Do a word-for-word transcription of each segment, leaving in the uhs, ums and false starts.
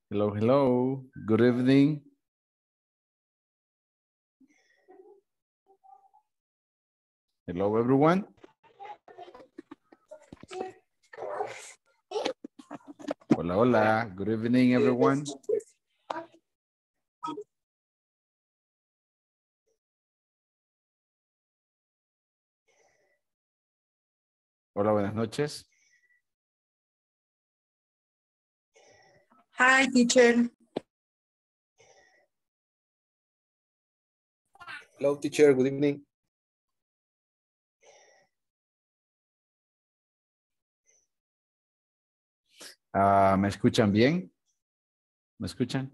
Hello, hello. Good evening. Hello, everyone. Hola, hola. Good evening, everyone. Hola, buenas noches. Hi, teacher. Hello, teacher. Good evening. Ah, ¿me escuchan bien? ¿Me escuchan?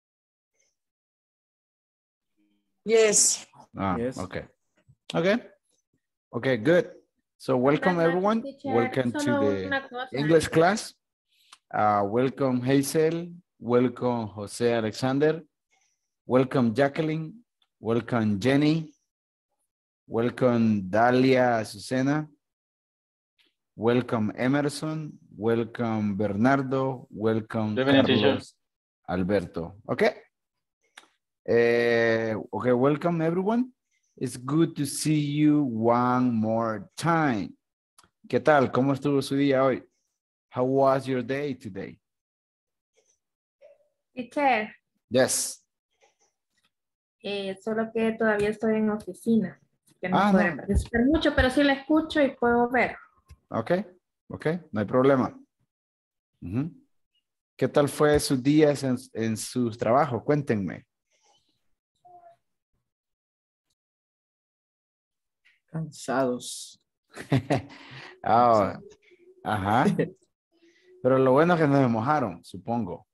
Yes. Ah, Yes. okay. Okay. Okay, good. So welcome, Buenas noches, everyone. teacher. Welcome to Solo the una cosa. English class. Uh, welcome, Hazel. Welcome, Jose Alexander. Welcome, Jacqueline. Welcome, Jenny. Welcome, Dalia Azucena. Welcome, Emerson. Welcome, Bernardo. Welcome, Good evening, teacher. Carlos Alberto. Okay. Uh, okay, welcome, everyone. It's good to see you one more time. ¿Qué tal? ¿Cómo estuvo su día hoy? How was your day today? Teacher, Yes. eh, solo que todavía estoy en oficina. Que no Ah, podré no. participar mucho, pero sí la escucho y puedo ver. Ok, ok, no hay problema. Ujú. ¿Qué tal fue sus días en, en sus trabajos? Cuéntenme. Cansados. Ah, ajá. Pero lo bueno es que no se mojaron, supongo.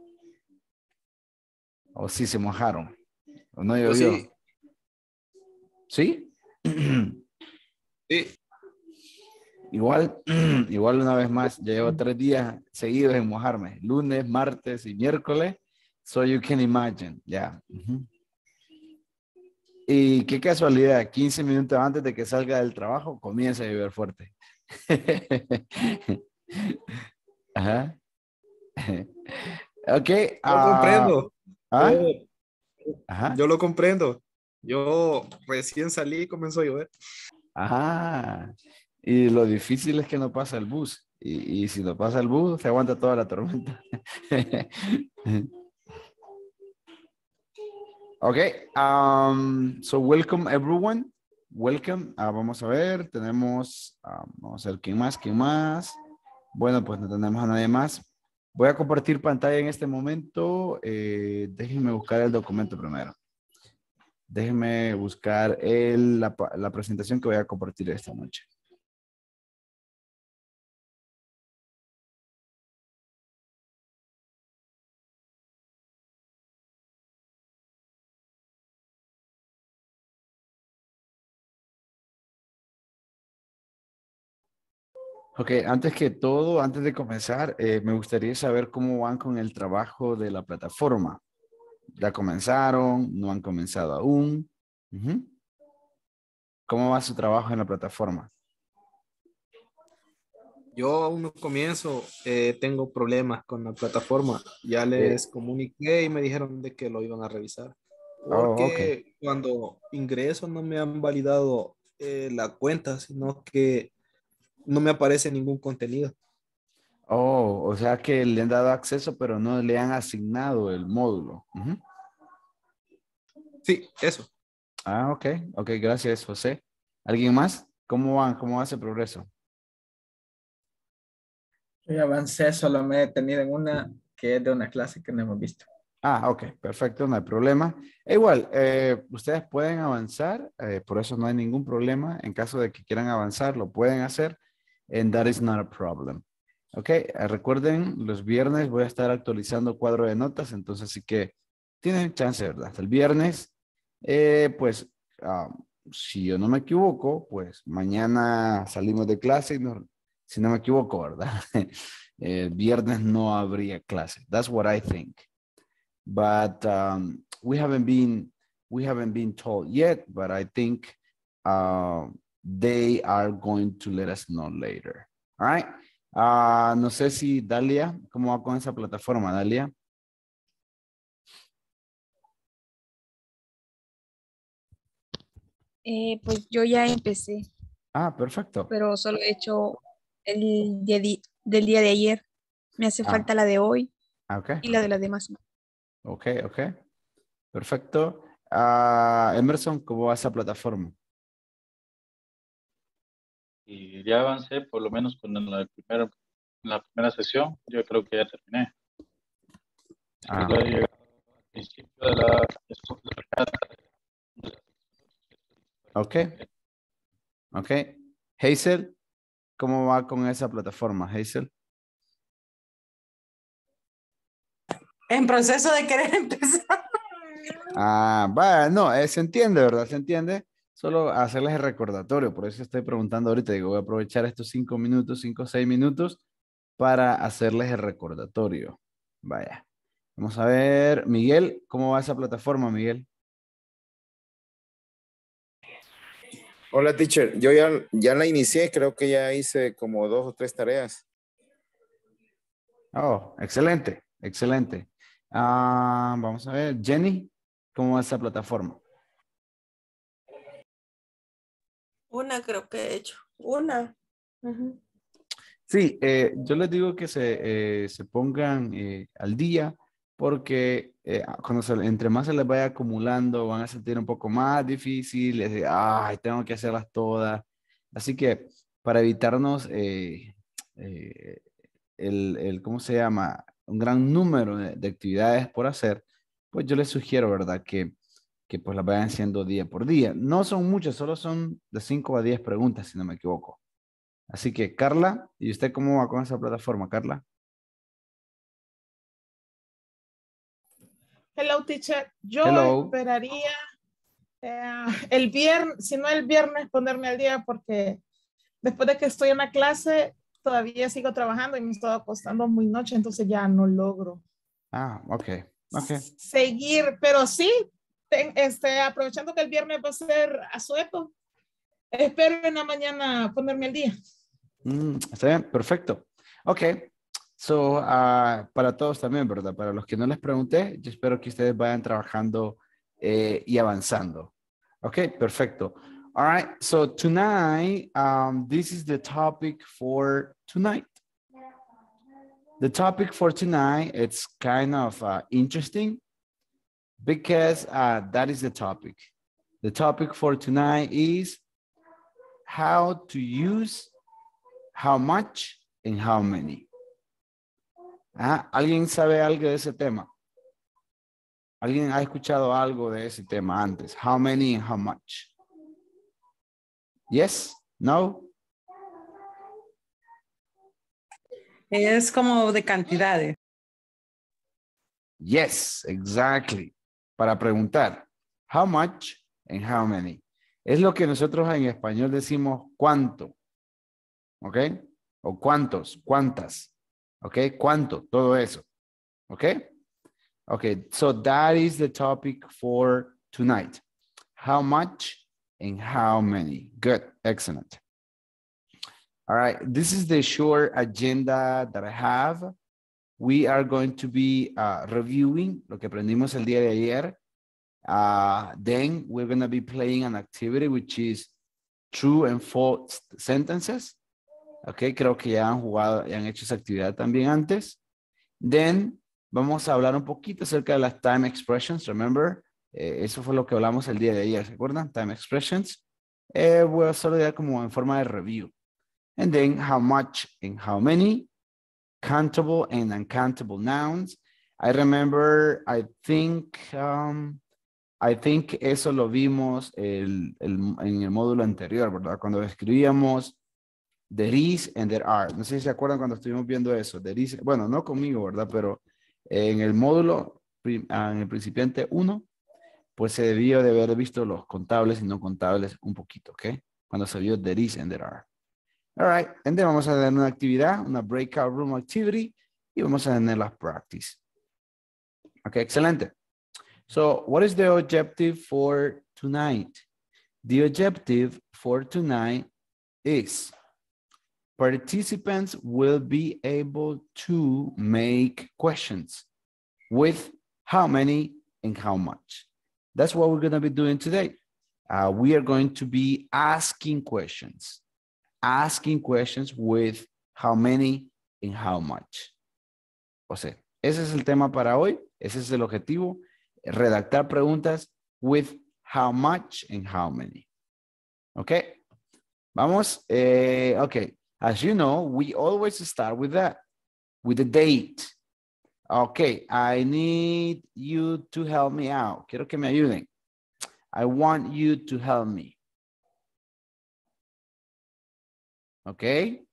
O sí se mojaron. O no Yo llovió. sí. ¿Sí? Sí. Igual, igual una vez más, ya llevo tres días seguidos en mojarme. Lunes, martes y miércoles. So you can imagine, ya. Ujú. Y qué casualidad, quince minutos antes de que salga del trabajo, comienza a llover fuerte. Ajá. Ok. Yo ah, comprendo. ¿ah? Yo, Ajá. yo lo comprendo. Yo recién salí y comenzó a llover. Ajá. Y lo difícil es que no pasa el bus. Y, y si no pasa el bus, se aguanta toda la tormenta. Ok. Um, so welcome everyone. Welcome. Ah, vamos a ver. Tenemos. ah, vamos a ver quién más, quién más. Bueno, pues no tenemos a nadie más. Voy a compartir pantalla en este momento. Eh, déjenme buscar el documento primero. Déjenme buscar el- la, pa- la presentación que voy a compartir esta noche. Ok, antes que todo, antes de comenzar, eh, me gustaría saber cómo van con el trabajo de la plataforma. ¿Ya comenzaron? ¿No han comenzado aún? Ujú. ¿Cómo va su trabajo en la plataforma? Yo aún no comienzo. eh, tengo problemas con la plataforma. Ya Eh, les comuniqué y me dijeron de que lo iban a revisar. oh, ok. Porque cuando ingreso no me han validado eh, la cuenta, sino que no me aparece ningún contenido. Oh, o sea que le han dado acceso, pero no le han asignado el módulo. Ujú. Sí, eso. Ah, ok. Ok, gracias, José. ¿Alguien más? ¿Cómo van? ¿Cómo va ese progreso? Yo ya avancé, solo me he detenido en una que es de una clase que no hemos visto. Ah, ok, perfecto, no hay problema. E igual, eh, ustedes pueden avanzar, eh, por eso no hay ningún problema. En caso de que quieran avanzar, lo pueden hacer. And that is not a problem. Ok, eh, recuerden, los viernes voy a estar actualizando cuadro de notas, entonces sí que tienen chance, ¿verdad? Hasta el viernes, eh, pues, ah, si yo no me equivoco, pues mañana salimos de clase, y no- si no me equivoco, ¿verdad? El viernes no habría clase. That's what I think. But um, we haven't been we haven't been told yet, but I think uh, they are going to let us know later. All right. Uh, no sé si Dalia, ¿cómo va con esa plataforma, Dalia? Eh, pues yo ya empecé, Ah, perfecto. pero solo he hecho el día di- del día de ayer. Me hace Ah, falta la de hoy ah, ok. y la de las demás. Ok, ok. Perfecto. Ah, Emerson, ¿cómo va esa plataforma? Y ya avancé por lo menos con la primera, la primera sesión. Yo creo que ya terminé. Sí, Ah, ya he llegado al principio de la... ok, ok. Hazel, ¿cómo va con esa plataforma, Hazel? En proceso de querer empezar. Ah, va, no, eh, se entiende, ¿verdad? Se entiende. Solo hacerles el recordatorio, por eso estoy preguntando ahorita. Digo, voy a aprovechar estos cinco minutos, cinco o seis minutos para hacerles el recordatorio. Vaya. Vamos a ver, Miguel, ¿cómo va esa plataforma, Miguel? Hola, teacher. Yo ya, ya la inicié, creo que ya hice como dos o tres tareas. Oh, excelente, excelente. Ah, vamos a ver, Jenny, ¿cómo va esa plataforma? Una creo que he hecho. Una. Ujú. Sí, eh, yo les digo que se, eh, se pongan eh, al día porque eh, cuando se- entre más se les vaya acumulando van a sentir un poco más difícil, es de, ay, tengo que hacerlas todas. Así que para evitarnos eh, eh, el, el, ¿cómo se llama? Un gran número de, de actividades por hacer, pues yo les sugiero, ¿verdad? Que, que pues las vayan haciendo día por día. No son muchas, solo son de cinco a diez preguntas, si no me equivoco. Así que, Carla, ¿y usted cómo va con esa plataforma, Carla? Hello, teacher. Yo Hello. esperaría eh, el viernes, si no el viernes, ponerme al día porque después de que estoy en la clase, todavía sigo trabajando y me estoy acostando muy noche, entonces ya no logro Ah, ok, ok. seguir, pero sí, ten- este, aprovechando que el viernes va a ser asueto, espero en la mañana ponerme al día. Mm, está bien, perfecto. Ok, so, ah, para todos también, ¿verdad? Para los que no les pregunté, yo espero que ustedes vayan trabajando eh, y avanzando. Ok, perfecto. All right, so tonight, um, this is the topic for tonight. The topic for tonight, it's kind of uh, interesting because uh, that is the topic. The topic for tonight is how to use, how much, and how many. Ah, ¿alguien sabe algo de ese tema? ¿Alguien ha escuchado algo de ese tema antes? How many and how much? Yes? No? Es como de cantidades. Yes, exactly. Para preguntar, how much and how many. Es lo que nosotros en español decimos cuánto. ¿Ok? O cuántos, cuántas. ¿Ok? Cuánto, todo eso. ¿Ok? Okay, so that is the topic for tonight. How much and how many? Good, excellent. All right, this is the short agenda that I have. We are going to be uh, reviewing lo que aprendimos el día de ayer. Uh, then we're going to be playing an activity which is true and false sentences. Okay, creo que ya han jugado, ya han hecho esa actividad también antes. Then vamos a hablar un poquito acerca de las time expressions. Remember, eh, eso fue lo que hablamos el día de ayer, ¿se acuerdan? Time expressions. Eh, voy a solo dar como en forma de review. And then how much and how many. Countable and uncountable nouns. I remember, I think, um, I think eso lo vimos el, el, en el módulo anterior, ¿verdad? Cuando describíamos there is and there are. No sé si se acuerdan cuando estuvimos viendo eso. There is, bueno, no conmigo, ¿verdad? Pero en el módulo, en el principiante uno, pues se debió de haber visto los contables y no contables un poquito, ¿ok? Cuando se vio there is and there are. All right. And then vamos a tener una actividad, una breakout room activity, y vamos a tener las practice. Ok, excelente. So, what is the objective for tonight? The objective for tonight is participants will be able to make questions with how many and how much. That's what we're going to be doing today. uh, we are going to be asking questions. Asking questions with how many and how much. O sea, ese es el tema para hoy. Ese es el objetivo. Redactar preguntas with how much and how many. Okay. Vamos. Eh, okay. As you know, we always start with that. With the date. Okay. I need you to help me out. Quiero que me ayuden. I want you to help me. Okay.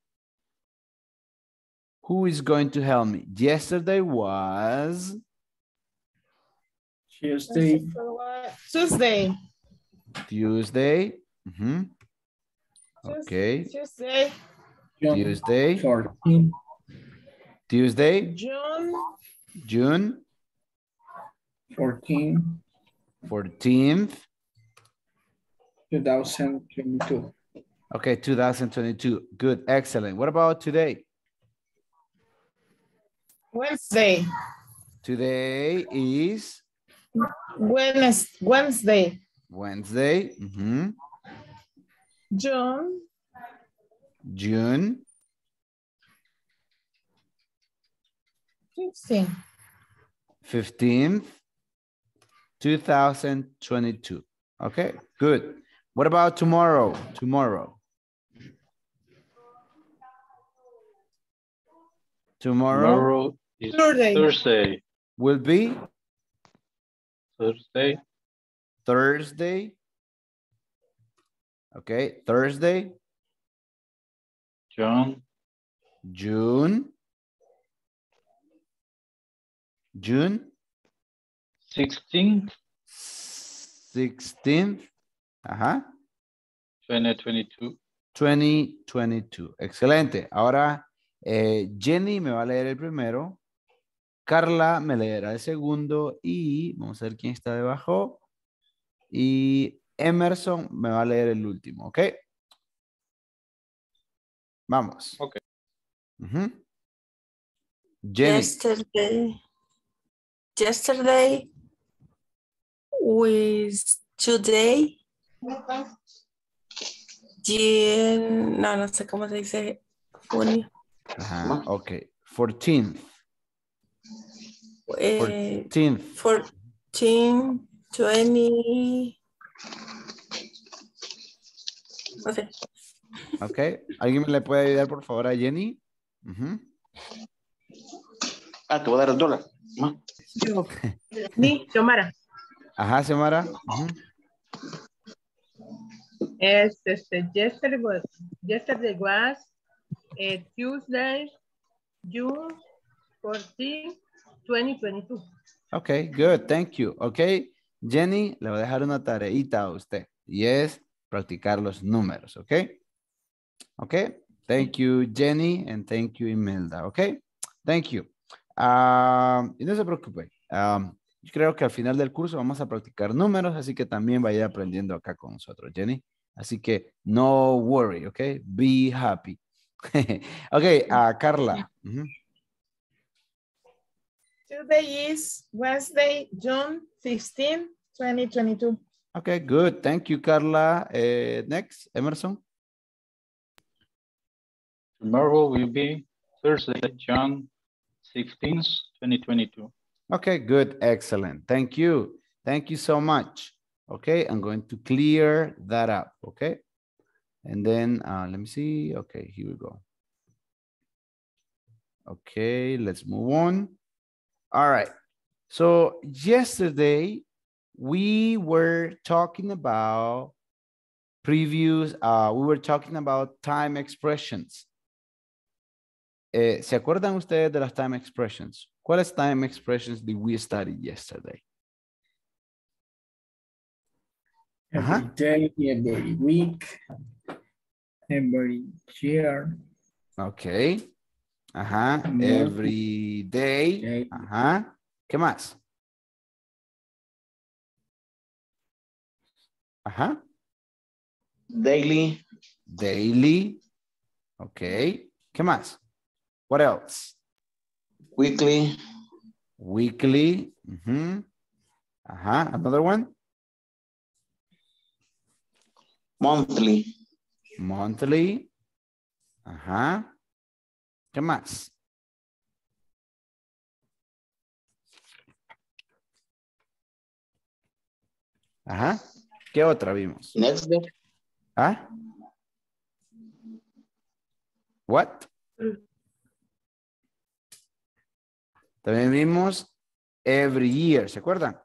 Who is going to help me? Yesterday was Tuesday. Tuesday. Tuesday. Mm-hmm. Okay. Tuesday. Tuesday. fourteen. Tuesday. June. June. fourteen. fourteenth. two thousand twenty-two. Okay, two thousand twenty-two. Good, excellent. What about today? Wednesday. Today is Wednes- Wednesday. Wednesday. Mm-hmm. June. June. fifteen. fifteenth. two thousand twenty-two. Okay, good. What about tomorrow? Tomorrow. Tomorrow, Tomorrow is Thursday. Thursday. will be Thursday. Thursday. Okay, Thursday, June. June. June sixteenth. sixteenth. Ajá. twenty twenty-two. twenty twenty-two. Excelente. Ahora eh, Jenny me va a leer el primero. Carla me leerá el segundo. Y vamos a ver quién está debajo. Y Emerson me va a leer el último. ¿Ok? Vamos. Ok. Ujú. Jenny. Yesterday. Yesterday with today. Jan- no, no sé cómo se dice junio. Ajá. Ok. fourteenth. Eh, fourteenth. fourteen, twenty. No sé. Ok. ¿Alguien me le puede ayudar por favor a Jenny? Ujú. Ah, te voy a dar el dólar. ¿No? Yo. Sí, Xiomara. Ajá, Xiomara. Ujú. Es este, yesterday was, yesterday was eh, Tuesday, June fourteenth, twenty twenty-two. Ok, good, thank you. Ok, Jenny, le voy a dejar una tareita a usted y es practicar los números, ok? Ok, thank you Jenny and thank you Imelda, ok? Thank you. Um, y no se preocupe, um, yo creo que al final del curso vamos a practicar números, así que también vaya aprendiendo acá con nosotros, Jenny. Así que no worry, ok? Be happy. Ok, uh, Carla. Uh-huh. Today is Wednesday, June fifteenth, twenty twenty-two. Okay, good. Thank you, Carla. Uh, next, Emerson. Tomorrow will be Thursday, June sixteenth, twenty twenty-two. Okay, good. Excellent. Thank you. Thank you so much. Okay, I'm going to clear that up. Okay. And then uh, let me see. Okay, here we go. Okay, let's move on. All right. So yesterday we were talking about previous, uh, we were talking about time expressions. Eh, ¿Se acuerdan ustedes de las time expressions? ¿Cuáles time expressions did we study yesterday? Every Uh-huh. day, every week, every year. Okay. Ajá. Month. Every day. Day. Ajá. ¿Qué más? Ajá. Daily, Daily. Okay. ¿Qué más? What else? weekly, Weekly. Mhm. Ajá. Another one. Monthly. Monthly. Ajá. ¿Qué más? Ajá. ¿Qué otra vimos? Next day. ¿Ah? What? También vimos every year, ¿se acuerdan?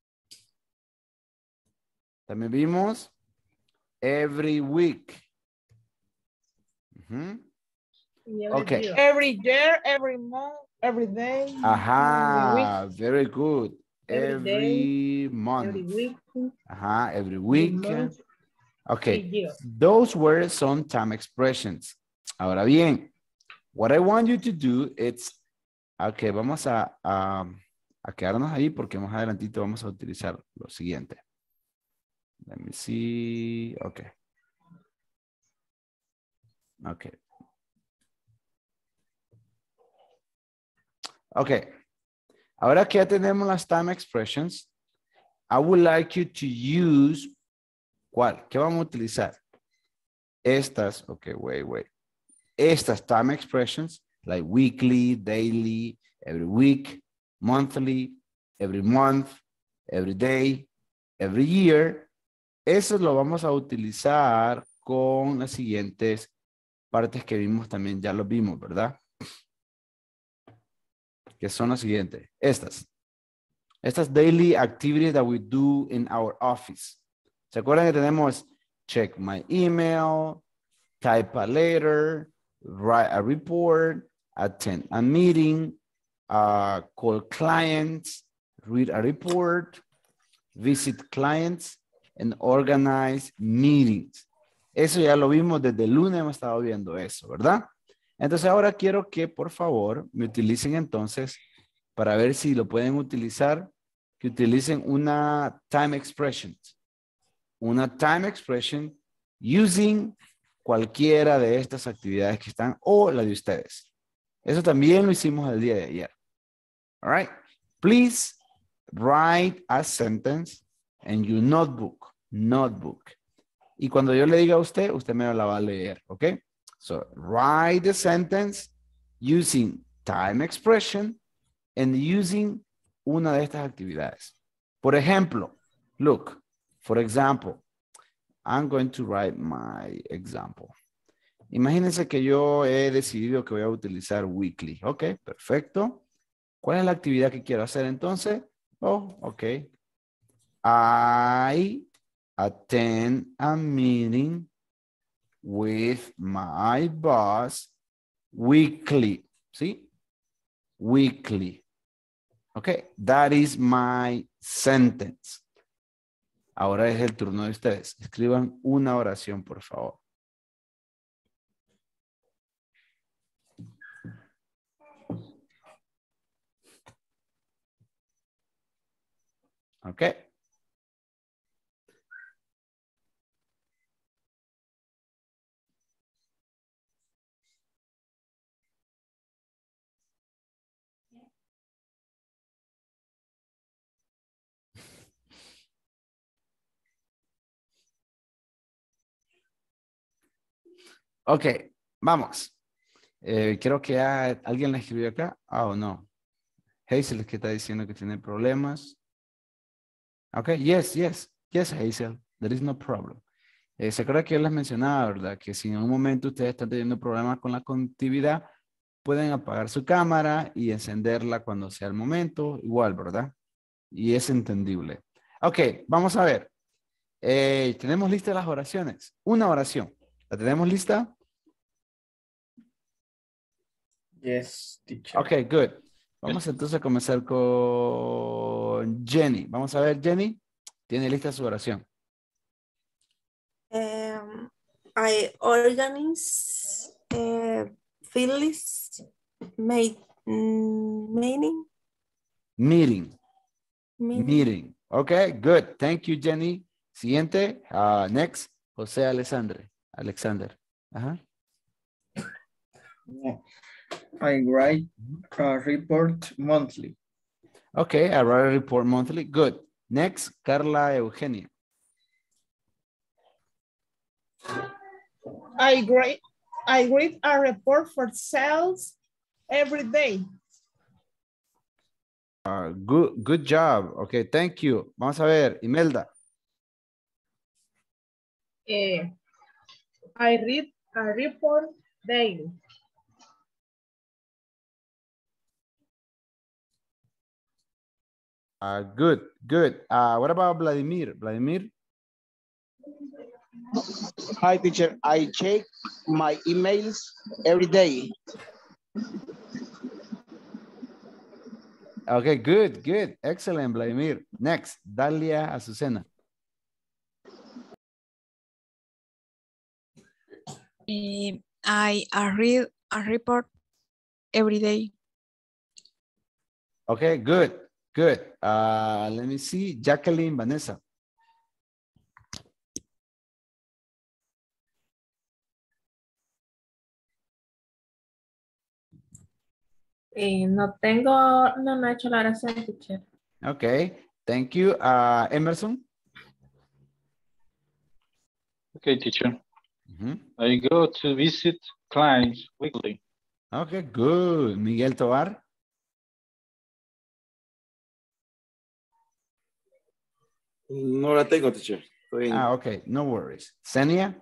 También vimos every week. Uh-huh. Okay. Every year, every month, every day. Ajá, Every week. very good. Every Every, day, month. every week, Ajá, every every week. month, Okay, every year. those were some time expressions. Ahora bien, what I want you to do is, okay, vamos a, a, a quedarnos ahí porque más adelantito vamos a utilizar lo siguiente. Let me see, okay. Okay. Okay. Ahora que ya tenemos las time expressions, I would like you to use, ¿cuál? ¿Qué vamos a utilizar? Estas, okay, wait, wait. Estas time expressions, like weekly, daily, every week, monthly, every month, every day, every year. Eso lo vamos a utilizar con las siguientes partes que vimos también, ya lo vimos, ¿verdad? Que son las siguientes. Estas. Estas daily activities that we do in our office. ¿Se acuerdan que tenemos check my email, type a letter, write a report, attend a meeting, uh, call clients, read a report, visit clients, and organize meetings? Eso ya lo vimos desde el lunes, hemos estado viendo eso, ¿verdad? Entonces ahora quiero que por favor me utilicen entonces, para ver si lo pueden utilizar, que utilicen una time expression. Una time expression using cualquiera de estas actividades que están o la de ustedes. Eso también lo hicimos el día de ayer. All right. Please write a sentence in your notebook. Notebook. Y cuando yo le diga a usted, usted me la va a leer. ¿Ok? So, write the sentence using time expression and using una de estas actividades. Por ejemplo, look, for example, I'm going to write my example. Imagínense que yo he decidido que voy a utilizar weekly. Ok, perfecto. ¿Cuál es la actividad que quiero hacer entonces? Oh, ok. I attend a meeting with my boss weekly. ¿Sí? Weekly. Okay, that is my sentence. Ahora es el turno de ustedes. Escriban una oración, por favor. Okay. Ok, vamos. Eh, creo que ya alguien la escribió acá. Ah, o no. Hazel es que está diciendo que tiene problemas. Ok, yes, yes. Yes, Hazel. There is no problem. Eh, se acuerda que yo les mencionaba, ¿verdad? Que si en un momento ustedes están teniendo problemas con la conectividad, pueden apagar su cámara y encenderla cuando sea el momento. Igual, ¿verdad? Y es entendible. Ok, vamos a ver. Eh, ¿Tenemos listas las oraciones? Una oración. ¿La tenemos lista? Yes, teacher. Ok, good. Vamos entonces a comenzar con Jenny. Vamos a ver, Jenny. ¿Tiene lista su oración? Um, I organize uh, Phyllis made mm, meeting. Meeting. Meeting. Meeting. Ok, good. Thank you, Jenny. Siguiente. Uh, next. José Alexandre. Alexander. Ajá. I write a report monthly. Okay, I write a report monthly. Good. Next, Carla Eugenia. I grade, I read a report for sales every day. Uh, good, good job. Okay, thank you. Vamos a ver, Imelda. Eh, I read a report daily. Uh, good, good. Uh, what about Vladimir? Vladimir? Hi, teacher. I check my emails every day. Okay, good, good. Excellent, Vladimir. Next, Dalia Azucena. Eh, I uh, read a report every day. Okay, good, good. Uh, let me see, Jacqueline Vanessa. Eh, no tengo, no, no he hecho la oración, teacher. Okay, thank you. Uh, Emerson? Okay, teacher. Mhm. I go to visit clients weekly. Okay, good. Miguel Tovar? No la tengo, teacher. Estoy en- Ah, okay, no worries. Senia?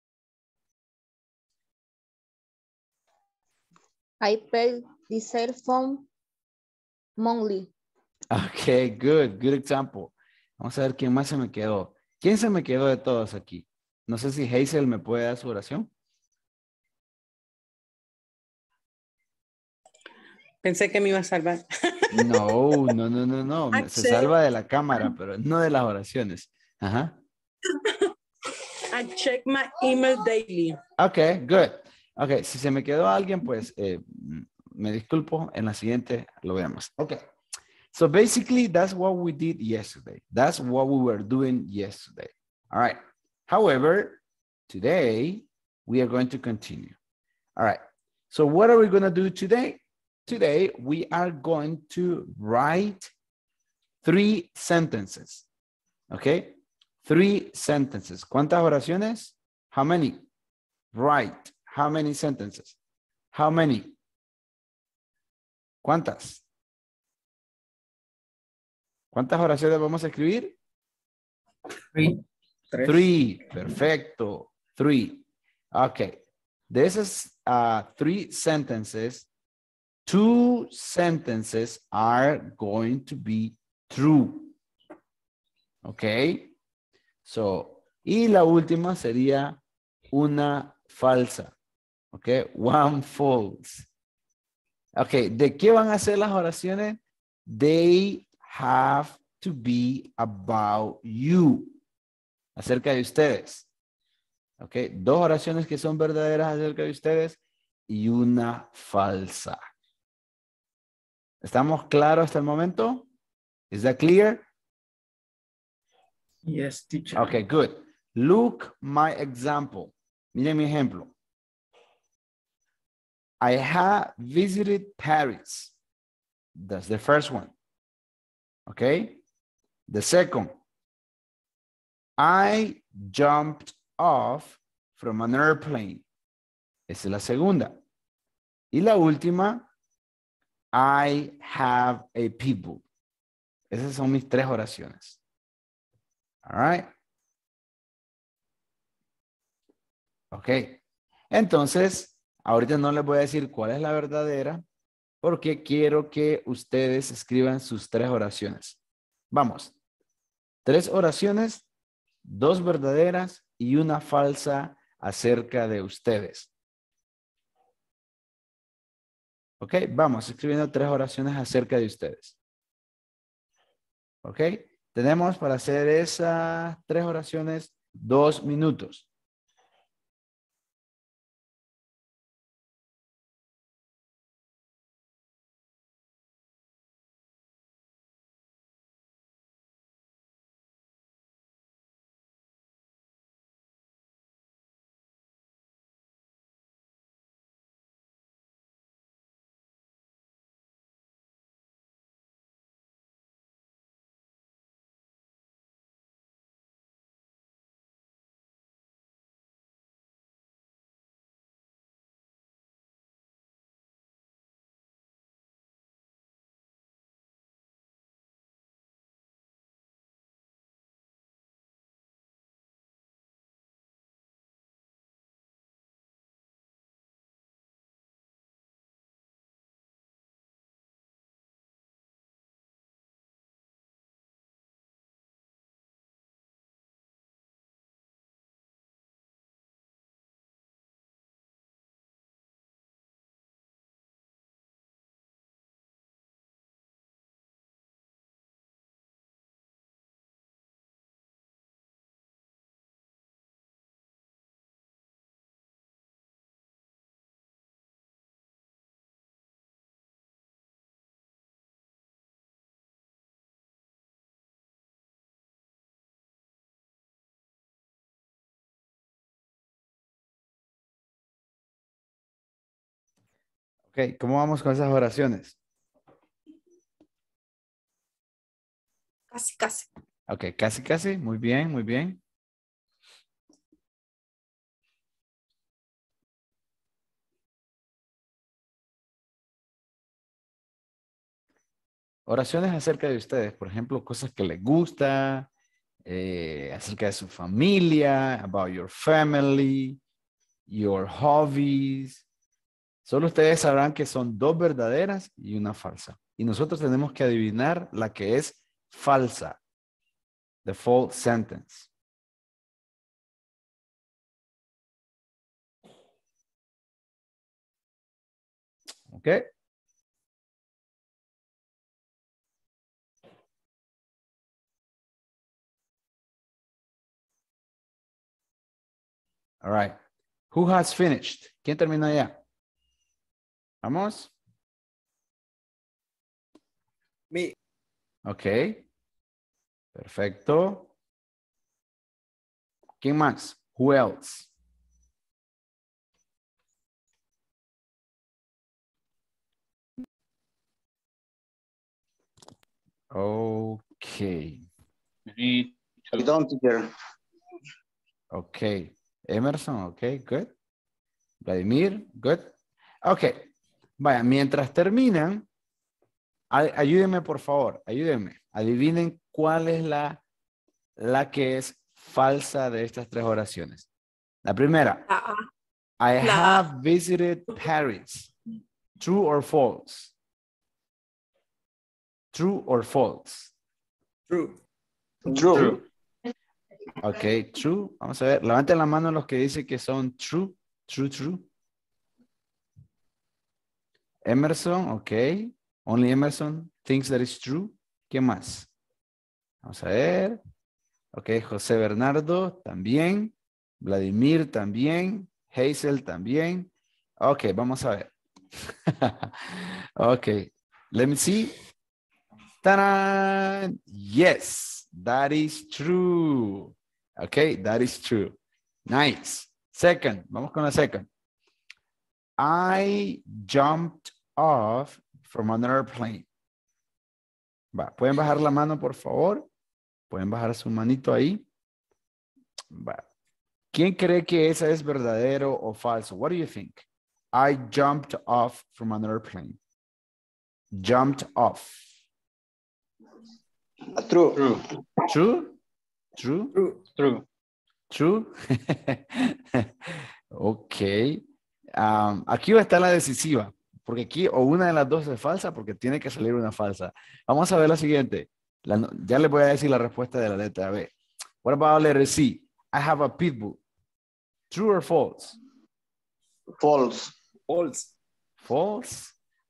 I pay the cell phone monthly. Okay, good, good example. Vamos a ver quién más se me quedó. ¿Quién se me quedó de todos aquí? No sé si Hazel me puede dar su oración. Pensé que me iba a salvar. No, no, no, no, no. I Se check, salva de la cámara, pero no de las oraciones. Ajá. I check my email daily. Okay, good. Okay, si se me quedó alguien, pues eh, me disculpo. En la siguiente lo vemos. Okay. So basically, that's what we did yesterday. That's what we were doing yesterday. All right. However, today we are going to continue. All right. So what are we going to do today? Today, we are going to write three sentences. Okay. Three sentences. ¿Cuántas oraciones? How many? Write. How many sentences? How many? ¿Cuántas? ¿Cuántas oraciones vamos a escribir? Three. Tres. Three. Perfecto. Three. Okay. De esas uh, three sentences, two sentences are going to be true. Okay. So, y la última sería una falsa. Okay. One false. Okay. ¿De qué van a ser las oraciones? They have to be about you. Acerca de ustedes. Ok, dos oraciones que son verdaderas acerca de ustedes y una falsa. ¿Estamos claros hasta el momento? Is that clear? Yes, teacher. Okay, good. Look my example. Miren mi ejemplo. I have visited Paris. That's the first one. Okay. The second. I jumped off from an airplane. Esa es la segunda. Y la última, I have a pitbull. Esas son mis tres oraciones. All right. Ok. Entonces, ahorita no les voy a decir cuál es la verdadera porque quiero que ustedes escriban sus tres oraciones. Vamos. Tres oraciones, dos verdaderas y una falsa acerca de ustedes. Ok, vamos escribiendo tres oraciones acerca de ustedes. Ok, tenemos para hacer esas tres oraciones dos minutos. Ok, ¿cómo vamos con esas oraciones? Casi, casi. Ok, casi, casi. Muy bien, muy bien. Oraciones acerca de ustedes, por ejemplo, cosas que les gusta, eh, acerca de su familia, about your family, your hobbies. Solo ustedes sabrán que son dos verdaderas y una falsa. Y nosotros tenemos que adivinar la que es falsa. The false sentence. ¿Ok? All right. Who has finished? ¿Quién terminó ya? Vamos. Me. Ok. Perfecto. ¿Quién más? Who else? Okay. Me. I don't teacher. Okay. Emerson, okay, good. Vladimir, good. Okay. Vaya, mientras terminan, ay- ayúdenme por favor, ayúdenme. Adivinen cuál es la, la que es falsa de estas tres oraciones. La primera. La A. I La- have visited Paris. True or false? True or false? True. True. Ok, true. Vamos a ver. Levanten la mano los que dicen que son true. True, true. Emerson, ok. Only Emerson thinks that is true. ¿Qué más? Vamos a ver. Ok, José Bernardo también. Vladimir también. Hazel también. Ok, vamos a ver. Ok, let me see. Ta-da! Yes, that is true. Okay, that is true. Nice. Second, vamos con la second. I jumped off from an airplane. Va, ¿pueden bajar la mano, por favor? ¿Pueden bajar su manito ahí? Va. ¿Quién cree que esa es verdadero o falso? What do you think? I jumped off from an airplane. Jumped off. True. True. True? True? True. True. True. Ok. Um, aquí va a estar la decisiva, porque aquí o una de las dos es falsa, porque tiene que salir una falsa. Vamos a ver la siguiente. La no- ya les voy a decir la respuesta de la letra B. What about letter C? I have a pitbull. True or false? False. False. False.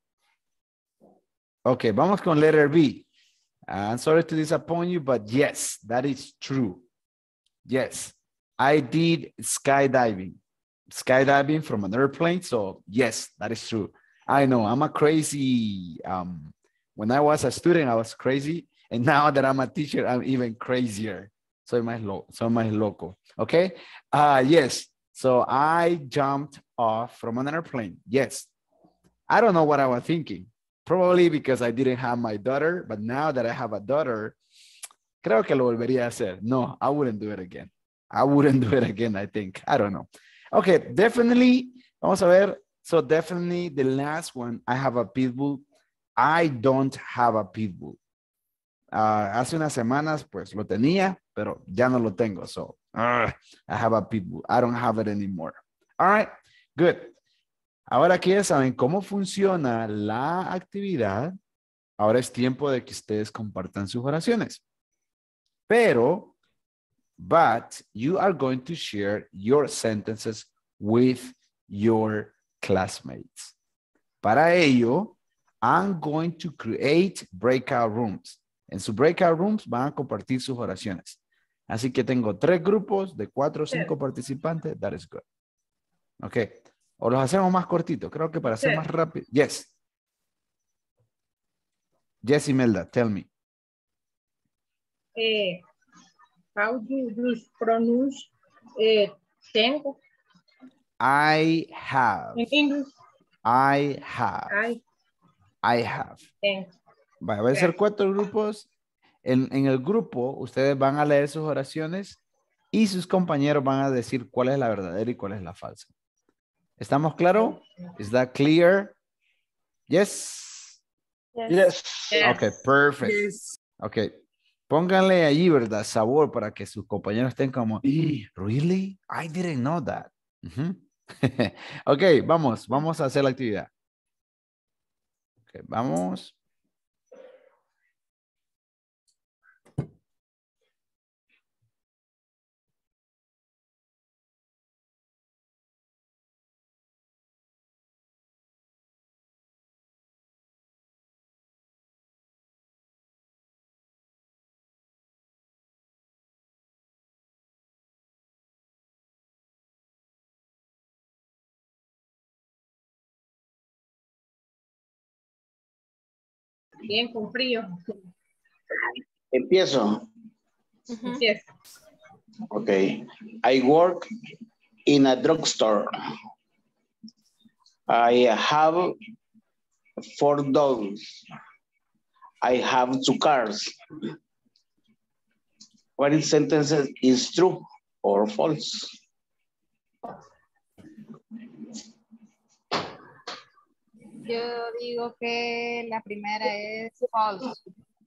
Ok, vamos con letter B. I'm sorry to disappoint you, but yes, that is true. Yes, I did skydiving. Skydiving from an airplane, so yes, that is true. I know, I'm a crazy, um, when I was a student, I was crazy, and now that I'm a teacher, I'm even crazier. Soy más, lo soy más loco, okay? Uh, yes, so I jumped off from an airplane, yes. I don't know what I was thinking. Probably because I didn't have my daughter, but now that I have a daughter, creo que lo volvería a hacer. No, I wouldn't do it again. I wouldn't do it again, I think. I don't know. Okay, definitely. Vamos a ver. So definitely the last one, I have a pitbull. I don't have a pitbull. Uh, hace unas semanas, pues lo tenía, pero ya no lo tengo. So uh, I have a pitbull. I don't have it anymore. All right, good. Ahora que ya saben cómo funciona la actividad, ahora es tiempo de que ustedes compartan sus oraciones. Pero, but you are going to share your sentences with your classmates. Para ello, I'm going to create breakout rooms. En sus breakout rooms van a compartir sus oraciones. Así que tengo tres grupos de cuatro o cinco participantes. That is good. Ok. O los hacemos más cortitos. Creo que para ser más rápido. Yes. Yes, Imelda, tell me. Eh, how do you pronounce eh, tengo I have. in English? I have. I I have. tengo. Va, van a ser cuatro grupos. En, en el grupo, ustedes van a leer sus oraciones y sus compañeros van a decir cuál es la verdadera y cuál es la falsa. ¿Estamos claros? ¿Is that clear? Yes. Yes. Okay, perfect. Yes. Okay. Pónganle allí, ¿verdad? Sabor para que sus compañeros estén como, really? I didn't know that. Ujú. Ok, vamos, vamos a hacer la actividad. Ok, vamos. Bien, con frío. Empiezo. Empieza. Okay. I work in a drugstore. I have four dogs. I have two cars. What is sentence is true or false? Yo digo que la primera es false.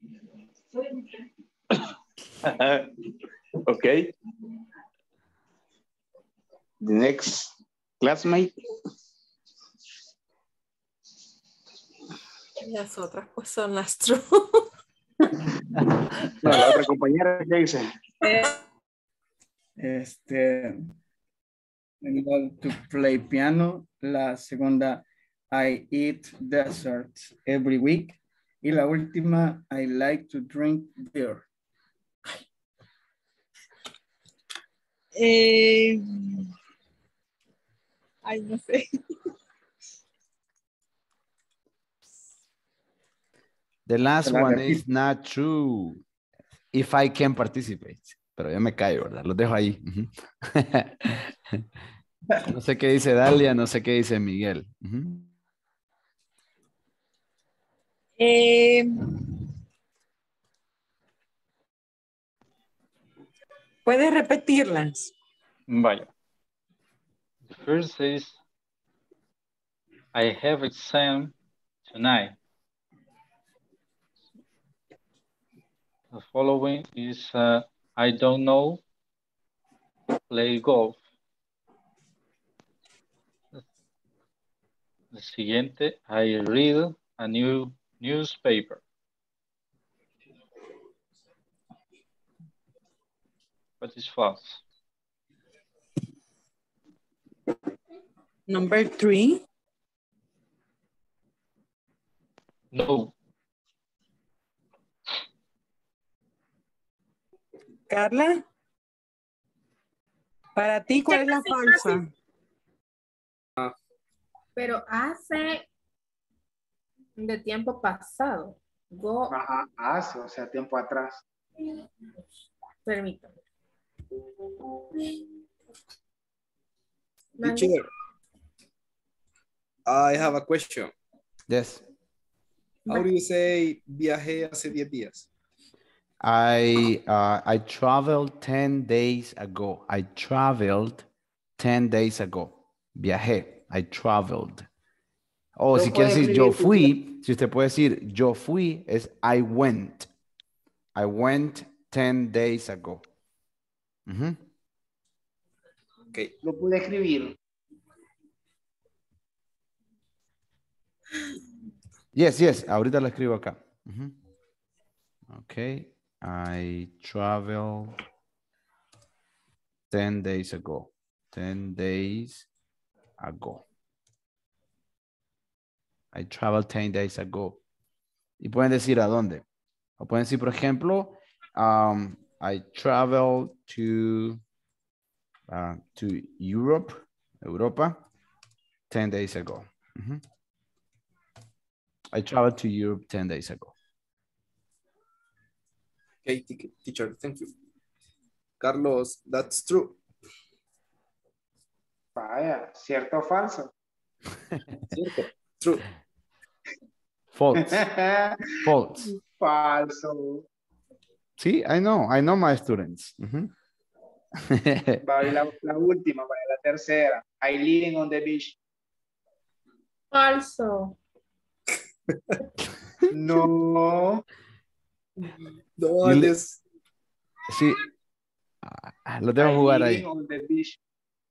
Okay. The next classmate. Las otras pues son las true. No, la otra compañera, ¿qué dice? Este, I love to play piano. La segunda, I eat desserts every week. Y la última, I like to drink beer. Eh, ay, no sé. The last Se la one repito. is not true. If I can participate. Pero ya me callo, ¿verdad? Los dejo ahí. Ujú. No sé qué dice Dalia, no sé qué dice Miguel. Ujú. Eh, ¿Puedes repetirlas? Vaya. The first is, I have exam tonight. The following is, uh, I don't know, play golf. El siguiente, I read a new newspaper. What is false? Number three. No. Carla. Para ti, ¿cuál es la falsa? Pero hace de tiempo pasado. Go. Ajá, hace, o sea, tiempo atrás. Permítame. Teacher, I have a question. Yes. How do you say viajé hace diez días? I, uh, I traveled ten days ago. I traveled ten days ago. Viajé. I traveled. O Lo si quiere puede decir yo escribir, fui, si usted puede decir yo fui, es I went. I went ten days ago. Ujú. Okay. Lo pude escribir. Yes, yes. Ahorita lo escribo acá. Ujú. Okay. I traveled ten days ago. ten days ago. I traveled ten days ago. Y pueden decir a dónde. O pueden decir, por ejemplo, um, I traveled to, uh, to Europe, Europa, ten days ago. Uh-huh. I traveled to Europe ten days ago. Okay, teacher, thank you. Carlos, that's true. Vaya, ¿cierto o falso? Cierto. True. False. False. Falso. Sí, I know. I know my students. Ujú. Va, y la, la última, vaya, la tercera. I living on the beach. Falso. No. No, You li- es- Sí. Ah, lo dejo I jugar living ahí. on the beach.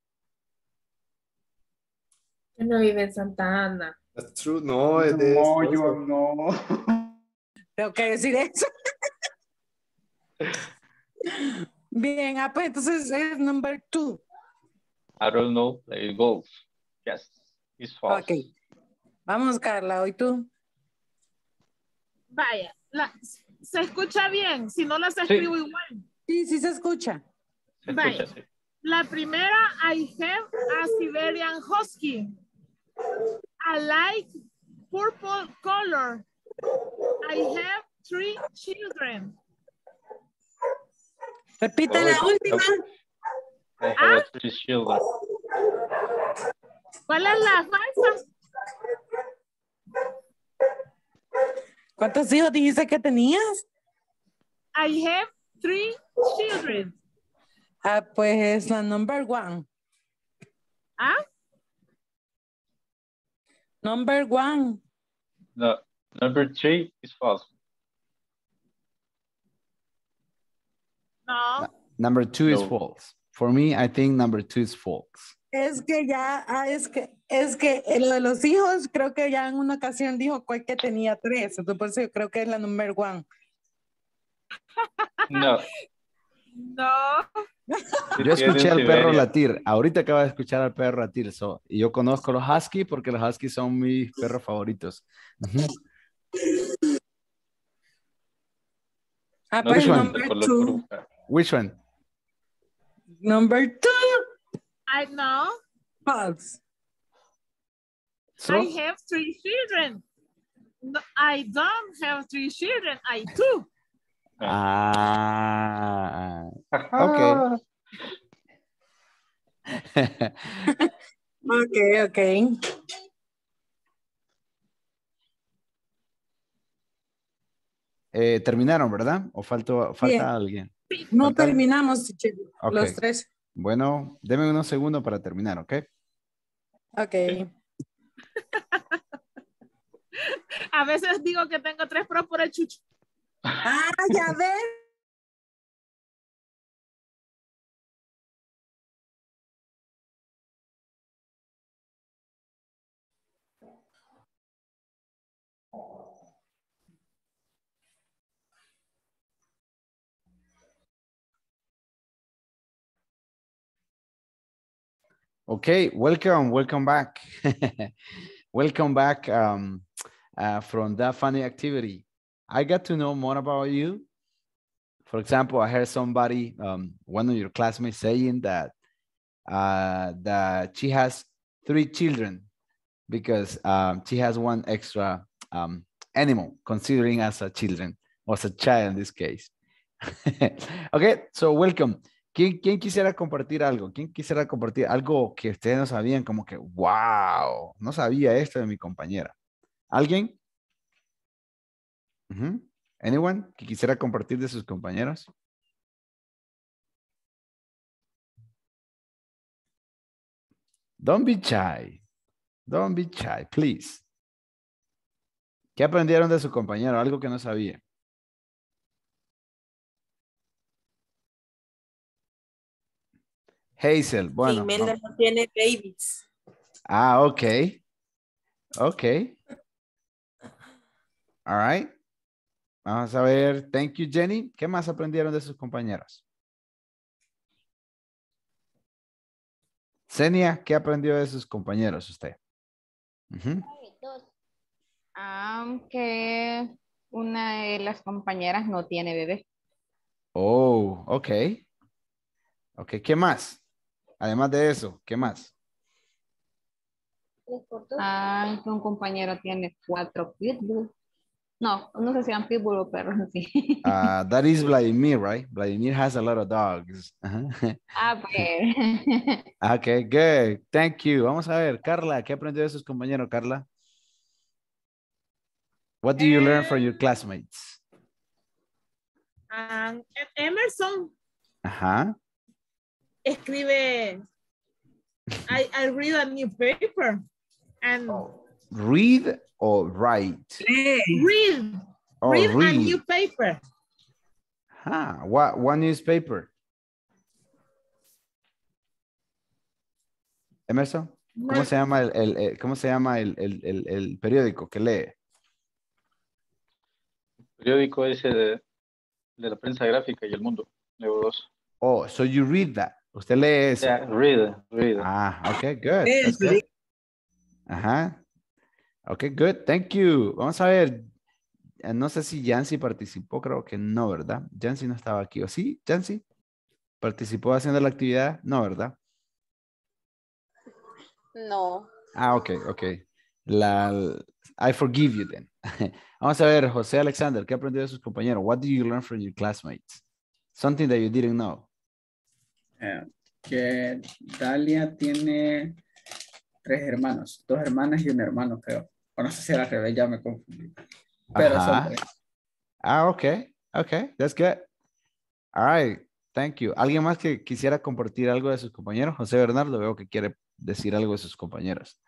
Yo no vive en Santa Ana. that's true. No, es de No, es yo falso. no. Tengo que decir eso. Bien, ah, pues entonces es number two. I don't know, play golf. Yes, it's false. Ok. Vamos, Carla, hoy tú. Vaya, la- se escucha bien, si no las escribo igual. Sí, sí se escucha. Se Vaya. escucha, sí. La primera, I have a Siberian Husky. I like purple color. I have three children. Repite la Oh, última. I have three children. ¿Cuál es la falsa? ¿Cuántos hijos dijiste que tenías? I have three children. Ah, pues es la number one. ¿Ah? Number one. No, number three is false. No. Number two is No. false. For me, I think number two is false. Es que ya, ah, es que, es que lo de los hijos, creo que ya en una ocasión dijo cuál que tenía tres. Entonces, por eso yo creo que es la number one. No. No. Yo escuché al Tienen perro Siberia. latir. Ahorita acabo de escuchar al perro latir. So, y yo conozco los husky porque los husky son mis perros favoritos. Ujú. Ah, No pues Which one? number Por los two. grupos. Which one? Number two. I know. False. So, I have three children. No, I don't have three children. I do. ah, ok. Ok, ok. Eh, terminaron, ¿verdad? ¿O faltó, falta Bien. alguien? No ¿Falta alguien? terminamos, teacher, Ok. los tres. Bueno, deme unos segundos para terminar, ¿ok? Ok. A veces digo que tengo tres pros por el chucho. Ah, ya ves. Okay, welcome, welcome back. Welcome back um, uh, from that funny activity. I got to know more about you. For example, I heard somebody, um, one of your classmates saying that uh, that she has three children because um, she has one extra um, animal, considering as a children, or as a child in this case. Okay, so welcome. ¿Quién, ¿Quién quisiera compartir algo? ¿Quién quisiera compartir algo que ustedes no sabían? Como que, wow, no sabía esto de mi compañera. ¿Alguien? Uh-huh. Anyone que quisiera compartir de sus compañeros? Don't be shy. Don't be shy, please. ¿Qué aprendieron de su compañero? Algo que no sabía. Hazel, bueno. Que Imelda no. no tiene babies. Ah, ok. Ok. All right. Vamos a ver. Thank you, Jenny. ¿Qué más aprendieron de sus compañeros? Senia, ¿qué aprendió de sus compañeros usted? Uh-huh. Aunque una de las compañeras no tiene bebé. Oh, ok. Ok, ¿qué más? Además de eso, ¿qué más? Aunque un compañero tiene cuatro pitbull. No, no sé si eran pitbull o perros, sí. Uh, that is Vladimir, right? Vladimir has a lot of dogs. Uh-huh. A ver. Okay, good. Thank you. Vamos a ver, Carla, ¿qué aprendió de sus compañeros, Carla? What do you learn from your classmates? Um, Emerson Ajá. escribe, I, I read a new paper and Read or write? read, Oh, read, read. a new paper. Huh. What, what newspaper? Emerson, ¿cómo se llama el, el, el- cómo se llama el, el, el, el periódico que lee? Periódico ese de, de la prensa gráfica y el mundo. Leo dos. Oh, so you read that. Usted lee eso. Yeah, read, read. Ah, okay, good. That's good. Ajá. Okay, good. Thank you. Vamos a ver. Eh, No sé si Yancy participó, creo que no, ¿verdad? Yancy no estaba aquí. ¿O sí, Yancy? ¿Participó haciendo la actividad? No, ¿verdad? No. Ah, ok, ok. La, I forgive you then. Vamos a ver, José Alexander, ¿qué aprendió de sus compañeros? What did you learn from your classmates? Something that you didn't know. Eh, que Dalia tiene tres hermanos, dos hermanas y un hermano, creo. O no sé si era al revés, ya me confundí. Pero son Ajá. tres. Ah, ok, ok, that's good. All right, thank you. ¿Alguien más que quisiera compartir algo de sus compañeros? José Bernardo, veo que quiere decir algo de sus compañeros.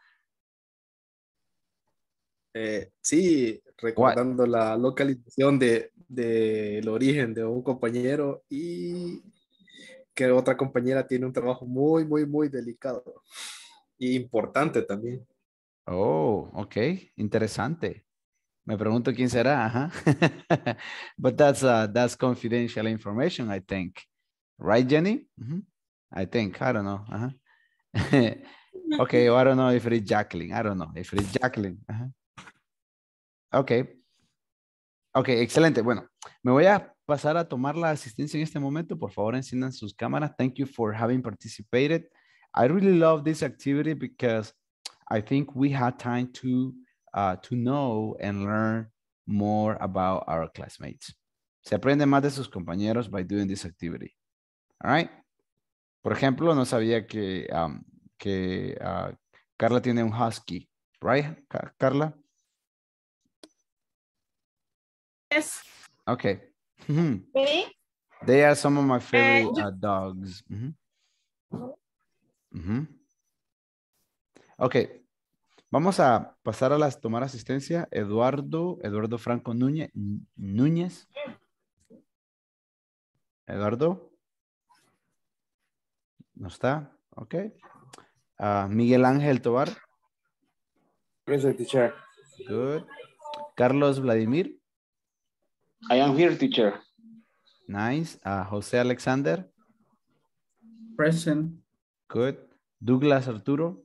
Eh, sí, recordando la localización de, del origen de un compañero y que otra compañera tiene un trabajo muy, muy, muy delicado y importante también. Oh, ok, interesante. Me pregunto quién será, ajá. But that's, uh, that's confidential information, I think. Right, Jenny? Mhm. I think, I don't know. Ajá. Okay, I don't know if it is Jacqueline. I don't know if it is Jacqueline. Ajá. Ok. Ok, excelente. Bueno, me voy a pasar a tomar la asistencia en este momento. Por favor, enciendan sus cámaras. Thank you for having participated. I really love this activity because I think we had time to, uh, to know and learn more about our classmates. Se aprende más de sus compañeros by doing this activity. All right? Por ejemplo, no sabía que, um, que uh, Carla tiene un husky. Right, Ca- Carla? Yes. Okay. Mhm. Me? They are some of my favorite yo- uh, dogs. Mhm. Mhm. Ok. Vamos a pasar a las tomar asistencia. Eduardo, Eduardo Franco Núñez. Núñez. Eduardo. No está. Ok. Ah, Miguel Ángel Tobar. Present, teacher. Good. Carlos Vladimir. I am here, teacher. Nice. Ah, José Alexander. Present. Good. Douglas Arturo.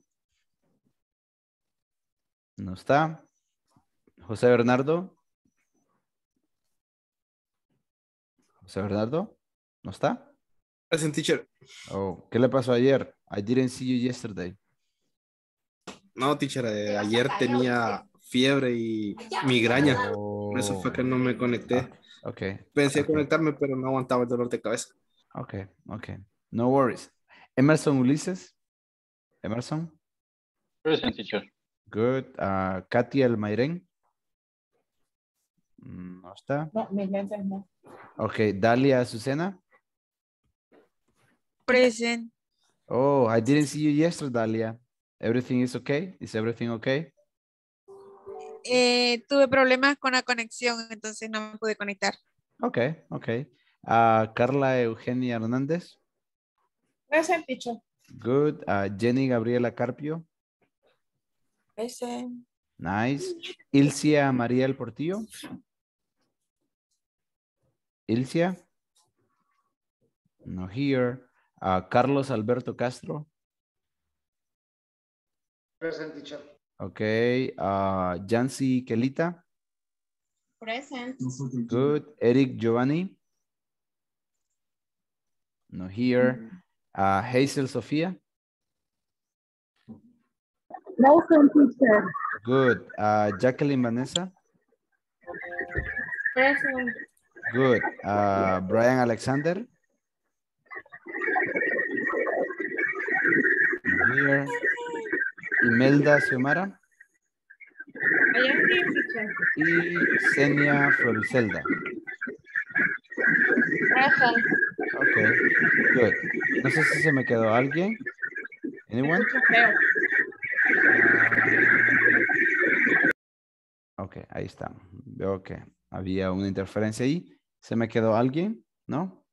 No está. José Bernardo. José Bernardo. No está. Present, teacher. Oh, ¿qué le pasó ayer? I didn't see you yesterday. No, teacher, eh, ayer tenía fiebre y migraña. Por eso fue que no me conecté. Ok. Pensé ok. conectarme, pero no aguantaba el dolor de cabeza. Ok, ok. No worries. Emerson Ulises. Emerson. Present, teacher. Good. Uh, Katy Almairén. Mm, No está. No, mis lentes no. Ok, Dalia Azucena. Present. Oh, I didn't see you yesterday, Dalia. Everything is okay? Is everything okay? Eh, tuve problemas con la conexión, entonces no me pude conectar. Ok, ok. Uh, Carla Eugenia Hernández. Present, teacher. Good. Uh, Jenny Gabriela Carpio. Present. Nice. Ilcia María El Portillo. Ilcia. No here. Uh, Carlos Alberto Castro. Present, teacher. Okay. Uh, Jancy Kelita. Present. Good. Eric Giovanni. No here. Uh, Hazel Sofía. Present, teacher. Good. Uh, Jacqueline Vanessa. Present. Good. Uh, Brian Alexander. Here. Imelda Xiomara. I am here, teacher. Y Senia Floricelda. Present. Okay, good. No sé si se me quedó alguien. Anyone? Ok, ahí está. Veo que había una interferencia ahí. ¿Se me quedó alguien? ¿No?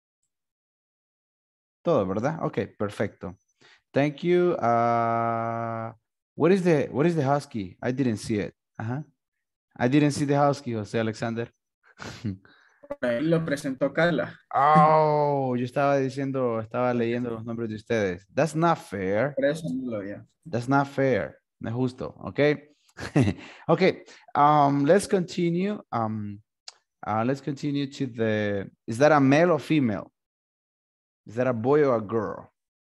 Todo, ¿verdad? Ok, perfecto. Thank you. Uh, what is the what is the husky? I didn't see it. Uh-huh. I didn't see the husky, José Alexander. Ahí lo presentó Carla. Oh, yo estaba diciendo, estaba leyendo los nombres de ustedes. That's not fair. Por eso no lo había. That's not fair. No es justo, okay? Okay, um, let's continue. Um, uh, let's continue to the, is that a male or female? Is that a boy or a girl?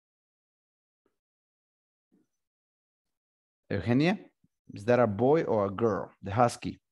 Eugenia, is that a boy or a girl? The husky.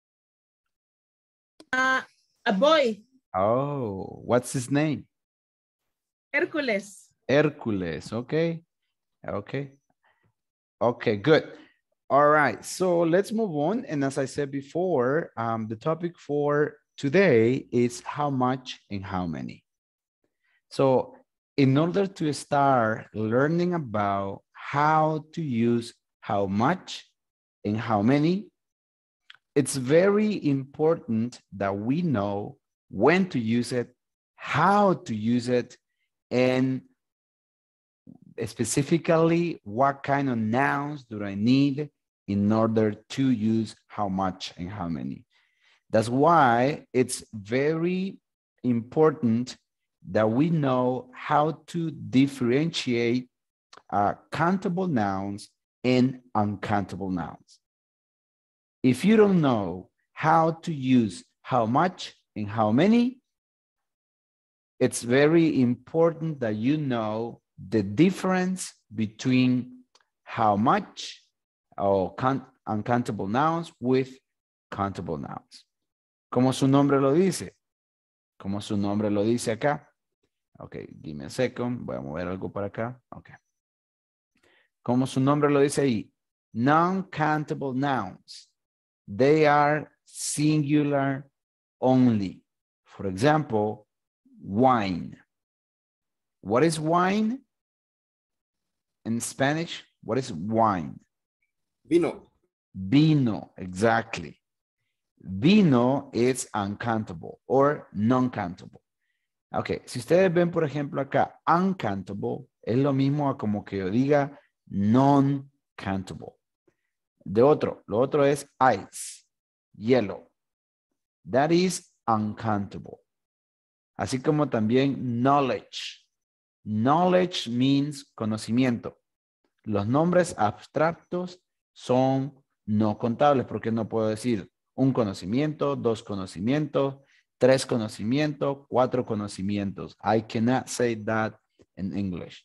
Uh, a boy. Oh, what's his name? Hércules. Hercules, okay. Okay. Okay, good. All right, so let's move on. And as I said before, um, the topic for today is how much and how many. So in order to start learning about how to use how much and how many, it's very important that we know when to use it, how to use it, and specifically what kind of nouns do I need in order to use how much and how many. That's why it's very important that we know how to differentiate uh, countable nouns and uncountable nouns. If you don't know how to use how much and how many, it's very important that you know the difference between how much or uncountable nouns with countable nouns. Como su nombre lo dice. Como su nombre lo dice acá. Ok, give me a second. Voy a mover algo para acá. Ok. Como su nombre lo dice ahí. Non-countable nouns. They are singular only. For example, wine. What is wine? In Spanish, what is wine? Vino. Vino, exactly. Vino is uncountable or non-countable. Ok, si ustedes ven, por ejemplo, acá, uncountable, es lo mismo a como que yo diga non-countable. De otro, lo otro es ice, hielo. That is uncountable. Así como también knowledge. Knowledge means conocimiento. Los nombres abstractos son no contables porque no puedo decir un conocimiento, dos conocimientos, tres conocimientos, cuatro conocimientos. I cannot say that in English.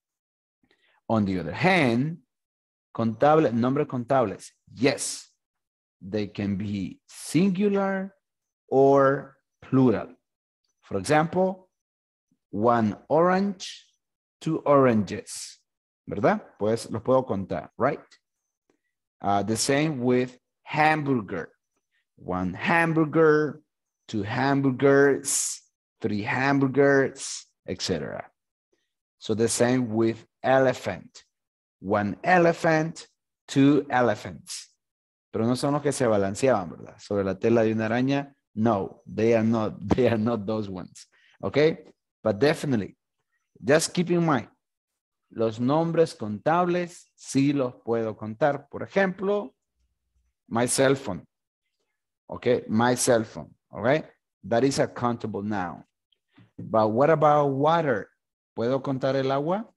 On the other hand, contable, nombres contables, yes, they can be singular or plural. For example, one orange, two oranges, ¿verdad? Pues los puedo contar, right? Uh, the same with hamburger. One hamburger, two hamburgers, three hamburgers, et cetera. So the same with elephant. One elephant, two elephants. Pero no son los que se balanceaban, ¿verdad? Sobre la tela de una araña. No, they are not, they are not those ones. Okay? But definitely, just keep in mind, los nombres contables sí los puedo contar. Por ejemplo, my cell phone. Okay, my cell phone. All right? That is a countable noun. But what about water? ¿Puedo contar el agua?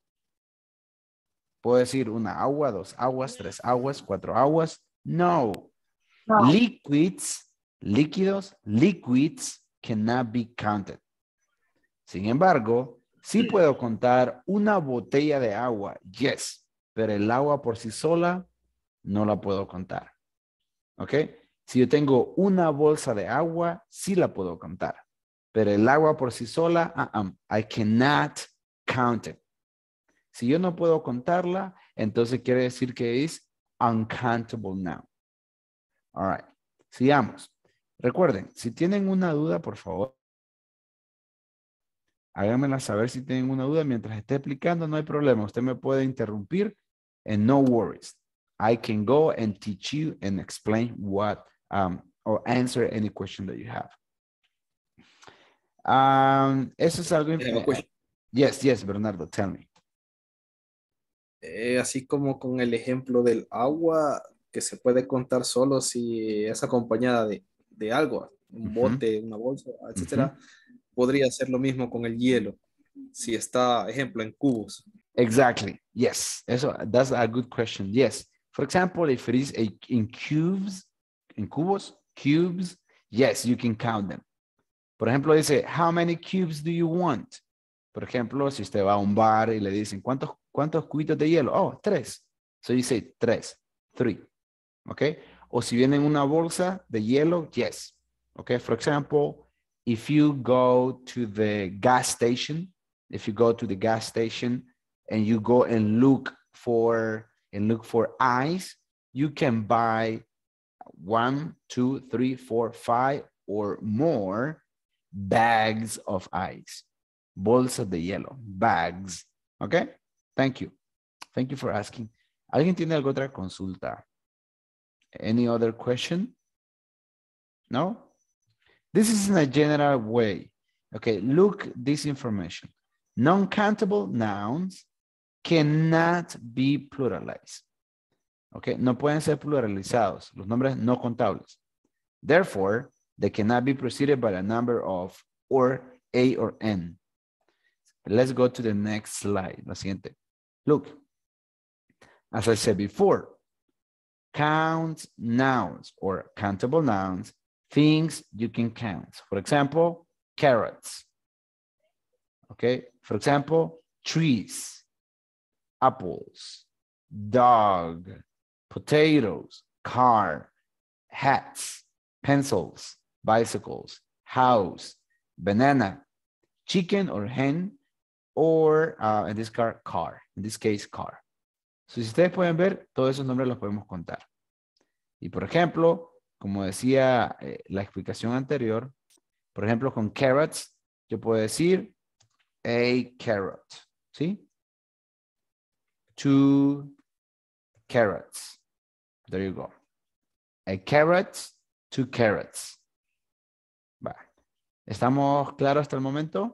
¿Puedo decir una agua, dos aguas, tres aguas, cuatro aguas? No. No. Liquids, líquidos, liquids cannot be counted. Sin embargo, sí puedo contar una botella de agua, yes, pero el agua por sí sola no la puedo contar. ¿Ok? Si yo tengo una bolsa de agua, sí la puedo contar. Pero el agua por sí sola, uh-uh, I cannot count it. Si yo no puedo contarla, entonces quiere decir que es uncountable noun. All right. Sigamos. Recuerden, si tienen una duda, por favor, háganmela saber si tienen una duda. Mientras esté explicando, no hay problema. Usted me puede interrumpir and no worries. I can go and teach you and explain what um, or answer any question that you have. Um, eso es algo. Eh, Yes, yes, Bernardo, tell me. Eh, así como con el ejemplo del agua, que se puede contar solo si es acompañada de, de algo, un bote, una bolsa, etcétera. Uh-huh. Podría ser lo mismo con el hielo, si está, ejemplo, en cubos. Exactly. Yes. Eso, that's a good question. Yes. For example, if it is a, in cubes, in cubos, cubes, yes, you can count them. Por ejemplo, dice, how many cubes do you want? Por ejemplo, si usted va a un bar y le dicen, ¿cuántos, cuántos cubitos de hielo? Oh, tres. So you say tres, three. Okay. O si viene en una bolsa de hielo, yes. Okay. For example, if you go to the gas station, if you go to the gas station and you go and look for and look for ice, you can buy one, two, three, four, five, or more bags of ice. Bolsas de hielo, bags. Okay, thank you. Thank you for asking. ¿Alguien tiene alguna otra consulta? Any other question? No? This is in a general way. Okay, look this information. Non-countable nouns cannot be pluralized. Okay, no pueden ser pluralizados. Los nombres no contables. Therefore, they cannot be preceded by a number of or a or n. Let's go to the next slide. La siguiente. Look, as I said before, count nouns or countable nouns, things you can count. For example, carrots. Okay. For example, trees, apples, dog, potatoes, car, hats, pencils, bicycles, house, banana, chicken or hen, or uh, in this car, car. In this case, car. So, si ustedes pueden ver, todos esos nombres los podemos contar. Y por ejemplo, como decía eh, la explicación anterior, por ejemplo, con carrots, yo puedo decir a carrot, ¿sí? Two carrots. There you go. A carrot, two carrots. Va. ¿Estamos claros hasta el momento?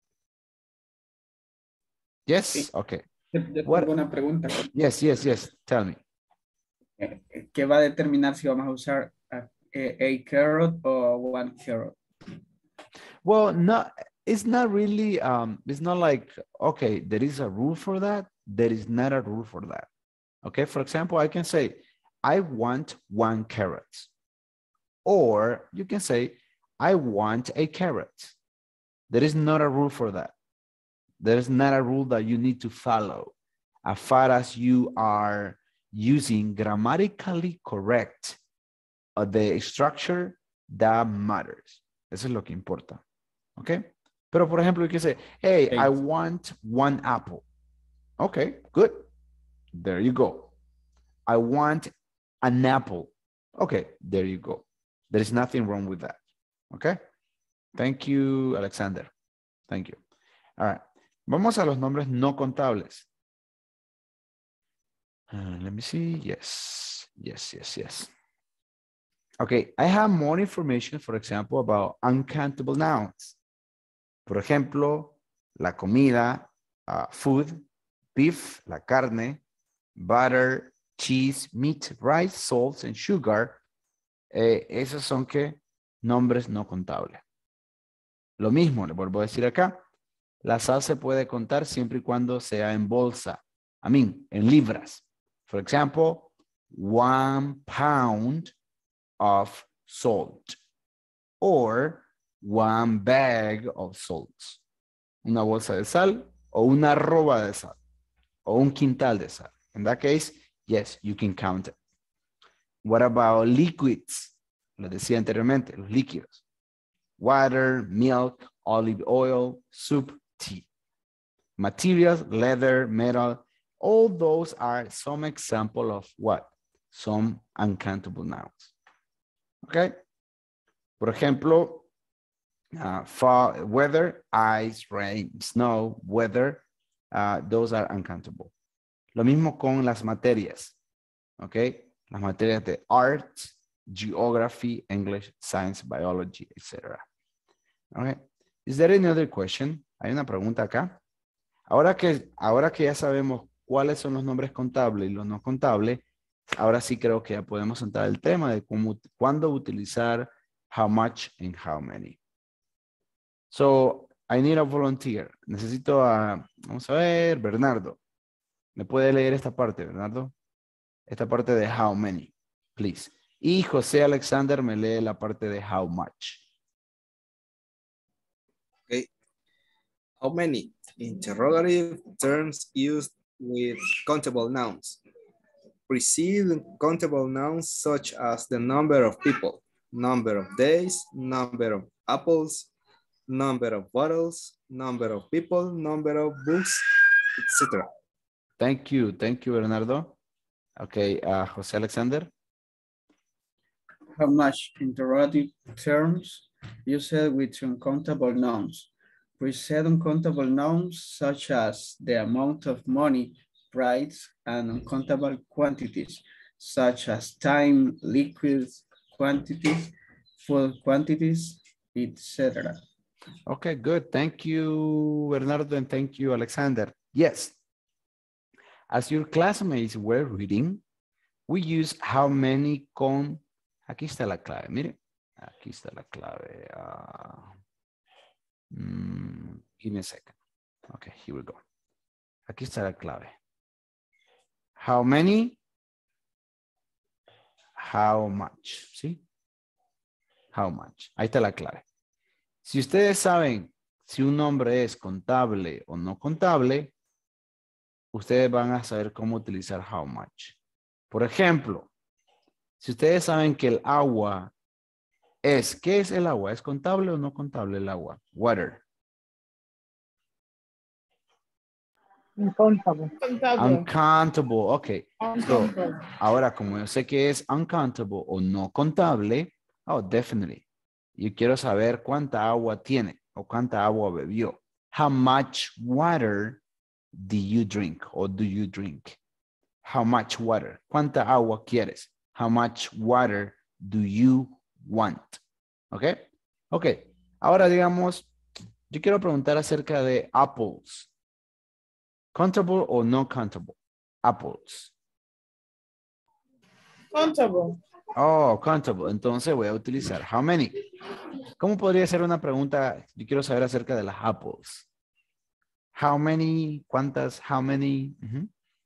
Yes? Sí. Okay. Yo tengo una pregunta. Yes, yes, yes. Tell me. ¿Qué va a determinar si vamos a usar a, a, a carrot o one carrot? Well, no, it's not really, um, it's not like, okay, there is a rule for that. There is not a rule for that. Okay, for example, I can say, I want one carrot. Or you can say, I want a carrot. There is not a rule for that. There is not a rule that you need to follow as far as you are using grammatically correct uh, the structure that matters. Eso es lo que importa. Okay? Pero por ejemplo, you can say, hey, Okay. I want one apple. Okay, good. There you go. I want an apple. Okay, there you go. There is nothing wrong with that. Okay? Thank you, Alexander. Thank you. All right. Vamos a los nombres no contables. Uh, let me see. Yes, yes, yes, yes. Okay, I have more information, for example, about uncountable nouns. Por ejemplo, la comida, uh, food, beef, la carne, butter, cheese, meat, rice, salt, and sugar. Eh, esos son que nombres no contables. Lo mismo, le vuelvo a decir acá. La sal se puede contar siempre y cuando sea en bolsa. I mean, en libras. For example, one pound of salt. Or one bag of salt. Una bolsa de sal o una arroba de sal. O un quintal de sal. In that case, yes, you can count it. What about liquids? lo decía anteriormente, los líquidos. Water, milk, olive oil, soup, tea. Materials, leather, metal, all those are some example of what? Some uncountable nouns. Okay? Por ejemplo, uh, fall, weather, ice, rain, snow, weather, uh, those are uncountable. Lo mismo con las materias. Okay? Las materias de art, geography, English, science, biology, et cetera. Okay. Is there any other question? Hay una pregunta acá. Ahora que, ahora que ya sabemos cuáles son los nombres contables y los no contables, ahora sí creo que ya podemos entrar al tema de cómo, cuándo utilizar how much and how many. So, I need a volunteer. Necesito a, vamos a ver, Bernardo. ¿Me puede leer esta parte, Bernardo? Esta parte de how many, please. Y José Alexander me lee la parte de how much. Okay. How many? Interrogative terms used with countable nouns. Precede countable nouns such as the number of people, number of days, number of apples, number of bottles, number of people, number of books, et cetera. Thank you. Thank you, Bernardo. Okay, uh, Jose Alexander. How much? Interrogative terms used with uncountable nouns. Precede uncountable nouns such as the amount of money, price, and uncountable quantities such as time, liquids, quantities, food quantities, et cetera. Okay, good. Thank you, Bernardo, and thank you, Alexander. Yes. As your classmates were reading, we use how many con... Aquí está la clave, mire. Aquí está la clave. Uh, mm, give me a second. Okay, here we go. Aquí está la clave. How many? How much, ¿sí? How much. Ahí está la clave. Si ustedes saben si un nombre es contable o no contable, ustedes van a saber cómo utilizar how much. Por ejemplo, si ustedes saben que el agua es, ¿qué es el agua? ¿Es contable o no contable el agua? Water. Uncountable. Uncountable, ok. Uncountable. So, ahora, como yo sé que es uncountable o no contable, oh, definitely. Yo quiero saber cuánta agua tiene o cuánta agua bebió. How much water do you drink or do you drink? How much water? ¿Cuánta agua quieres? How much water do you want? ¿Ok? Ok. Ahora digamos, yo quiero preguntar acerca de apples. ¿Countable o no countable? Apples. Countable. Oh, countable. Entonces voy a utilizar how many. ¿Cómo podría ser una pregunta? Yo quiero saber acerca de las apples. How many? ¿Cuántas? How many? Uh-huh.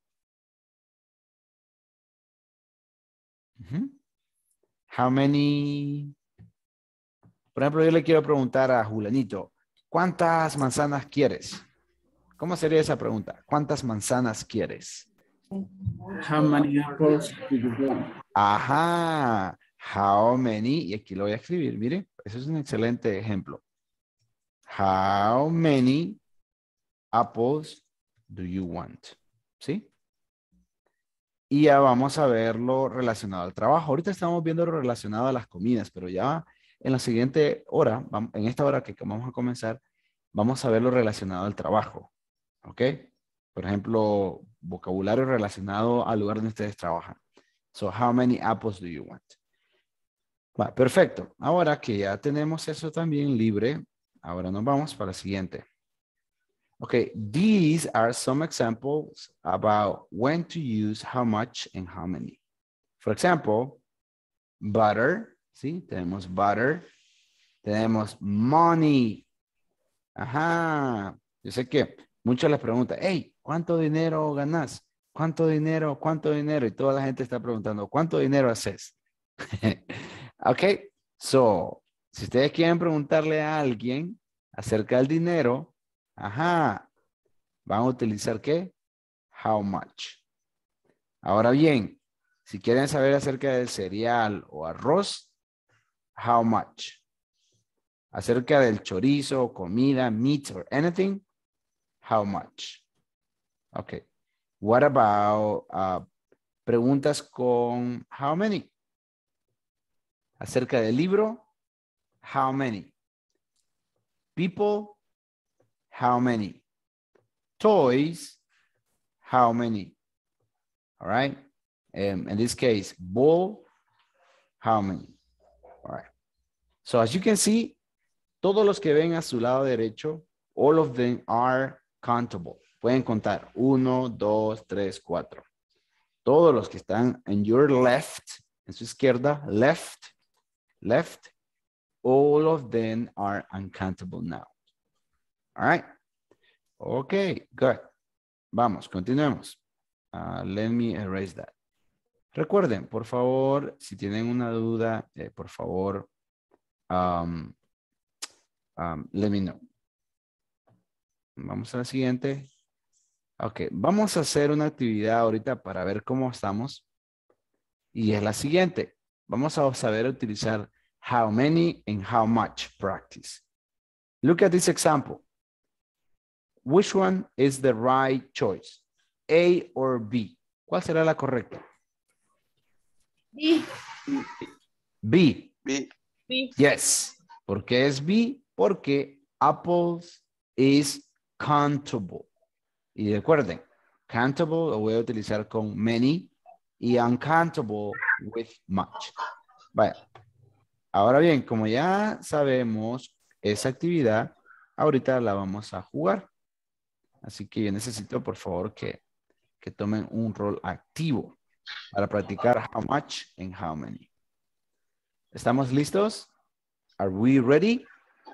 Uh-huh. How many? Por ejemplo, yo le quiero preguntar a Julanito, ¿cuántas manzanas quieres? ¿Cómo sería esa pregunta? ¿Cuántas manzanas quieres? How many apples do you want? Ajá. How many? Y aquí lo voy a escribir. Mire, eso es un excelente ejemplo. How many apples do you want? ¿Sí? Y ya vamos a verlo relacionado al trabajo. Ahorita estamos viendo lo relacionado a las comidas, pero ya en la siguiente hora, en esta hora que vamos a comenzar, vamos a ver lo relacionado al trabajo. ¿Ok? Por ejemplo, vocabulario relacionado al lugar donde ustedes trabajan. So, how many apples do you want? Va, perfecto. Ahora que ya tenemos eso también libre, ahora nos vamos para la siguiente. Okay, these are some examples about when to use how much and how many. For example, butter, ¿sí? Tenemos butter. Tenemos money. Ajá. Yo sé que muchos les preguntan, hey, ¿cuánto dinero ganas? ¿Cuánto dinero? ¿Cuánto dinero? Y toda la gente está preguntando, ¿cuánto dinero haces? Ok, so, si ustedes quieren preguntarle a alguien acerca del dinero, ajá, van a utilizar ¿qué? How much. Ahora bien, si quieren saber acerca del cereal o arroz, how much? Acerca del chorizo, comida, meat, or anything, how much? Okay. What about uh, preguntas con how many? Acerca del libro, how many? People, how many? Toys, how many? All right. Um, in this case, ball, how many? All right. So as you can see, todos los que ven a su lado derecho, all of them are countable. Pueden contar uno, dos, tres, cuatro. Todos los que están en your left, en su izquierda, left, left, all of them are uncountable now. All right. Okay, good. Vamos, continuemos. Uh, let me erase that. Recuerden, por favor, si tienen una duda, eh, por favor, um, um, let me know. Vamos a la siguiente. Ok, vamos a hacer una actividad ahorita para ver cómo estamos. Y es la siguiente. Vamos a saber utilizar how many and how much practice. Look at this example. Which one is the right choice? A or B? ¿Cuál será la correcta? B. B. B. B. Yes. ¿Por qué es B? Porque apples is countable. Y recuerden, countable lo voy a utilizar con many y uncountable with much. Vaya. Ahora bien, como ya sabemos esa actividad, ahorita la vamos a jugar. Así que yo necesito, por favor, que, que tomen un rol activo para practicar how much and how many. ¿Estamos listos? Are we ready?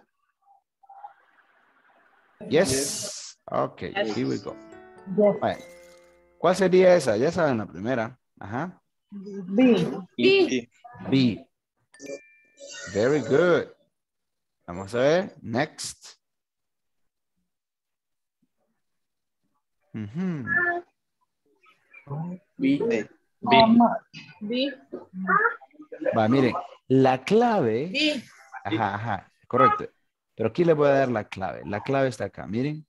Yes. Okay, here we go. Vale. ¿Cuál sería esa? Ya saben la primera. Ajá. B. B. B. Very good. Vamos a ver. Next. Uh-huh. B. B. B. Va, miren, la clave. B. Ajá, ajá, correcto. Pero aquí le voy a dar la clave. La clave está acá, miren.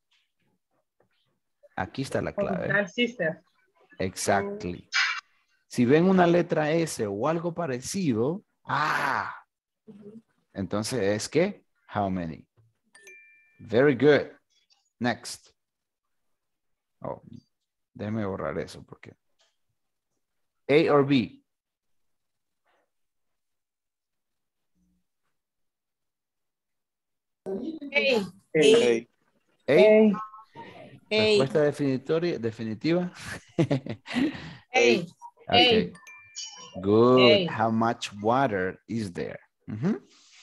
Aquí está la clave. Sister. Exactly. Si ven una letra S o algo parecido, ah, entonces es que, how many? Very good. Next. Oh, déjeme borrar eso porque. A or B? A. A. A. A. Respuesta definitoria, definitiva. A. Okay. Good. A. How much water is there? Mm-hmm.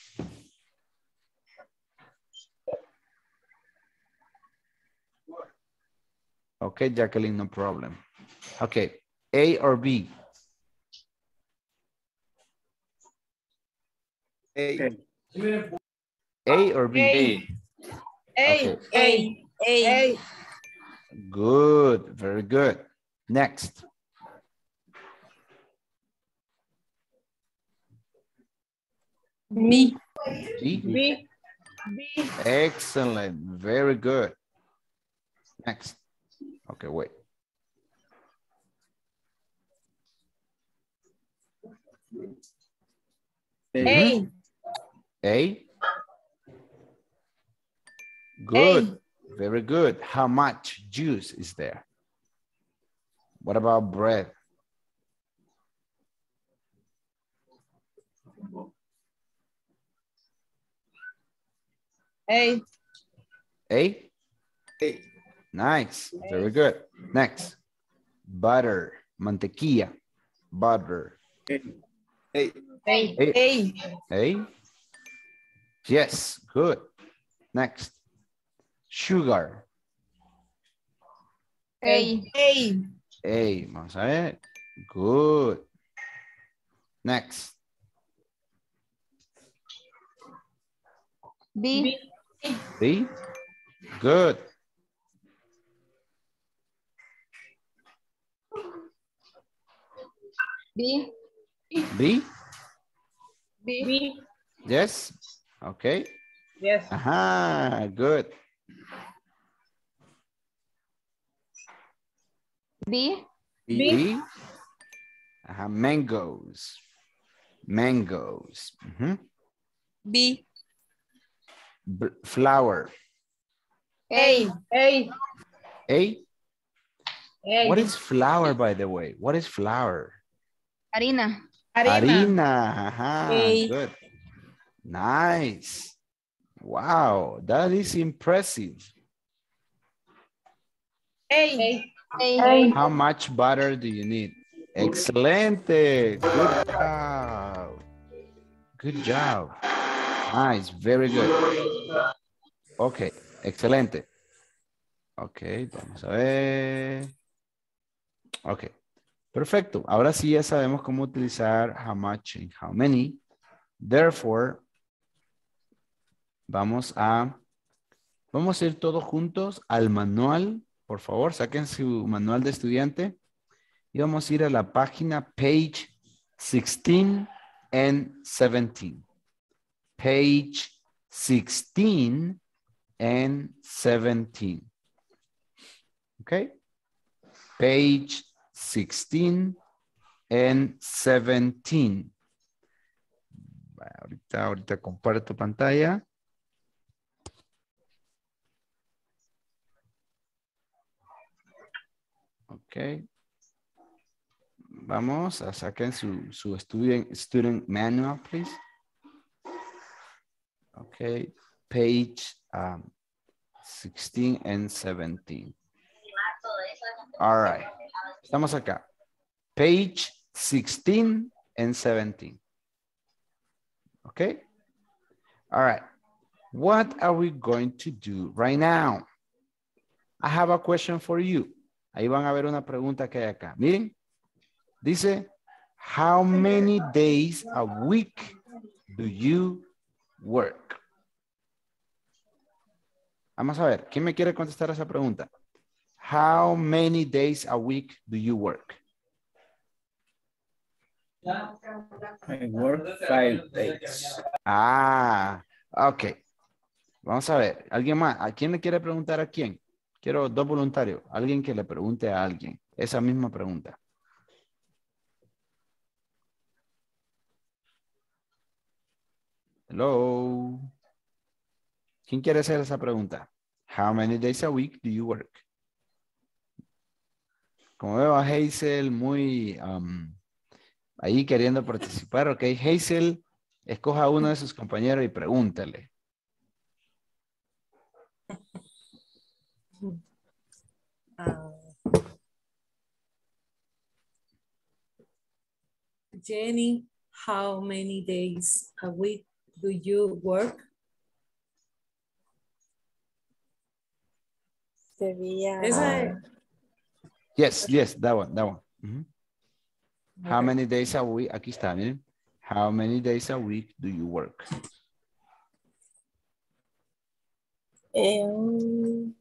Okay, Jacqueline, no problem. Okay, A or B? A. A or B? A. A. Okay. A. A. Good, very good. Next. B. B? B. B. Excellent, very good. Next. Okay, wait. A. A? Good, very good. How much juice is there? What about bread? A. A? A. Nice, very good. Next. Butter, mantequilla, butter. A. A. A. A. A? Yes, good. Next. Sugar. A. A. A, vamos a ver. Good. Next. B. B? Good. B. B? B. Yes? Okay. Yes. Aha, good. B. B. Aha, mangoes. Mangoes. Mhm. B. B- flower. A. A. A. A. What is flour, by the way? What is flour? Harina. Harina. Aha, A. good. Nice. Wow, that is impressive. A. A. How much butter do you need? Excelente. Good job. Good job. Nice, very good. Ok, excelente. Ok, vamos a ver. Ok, perfecto. Ahora sí ya sabemos cómo utilizar how much and how many. Therefore, vamos a, vamos a ir todos juntos al manual. Por favor, saquen su manual de estudiante. Y vamos a ir a la página page sixteen and seventeen. Page sixteen and seventeen. Okay. Page sixteen and seventeen. Ahorita, ahorita comparto pantalla. Ok. Vamos a sacar su, su student, student manual, please. Ok. Page um, sixteen and seventeen. All right. Estamos acá. Page sixteen and seventeen. Okay. All right. What are we going to do right now? I have a question for you. Ahí van a ver una pregunta que hay acá. Miren. Dice, how many days a week do you work? Vamos a ver, ¿quién me quiere contestar esa pregunta? How many days a week do you work? I work five days. Ah, ok. Vamos a ver, ¿alguien más? ¿A quién le quiere preguntar a quién? Quiero dos voluntarios. Alguien que le pregunte a alguien esa misma pregunta. Hello. ¿Quién quiere hacer esa pregunta? How many days a week do you work? Como veo a Hazel muy um, ahí queriendo participar. Ok, Hazel, escoja a uno de sus compañeros y pregúntale. Uh, Jenny, how many days a week do you work? Sería. Esa, Yes, yes, that one, that one. Mm-hmm. Okay. How many days a week? Aquí está, miren. How many days a week do you work? Um,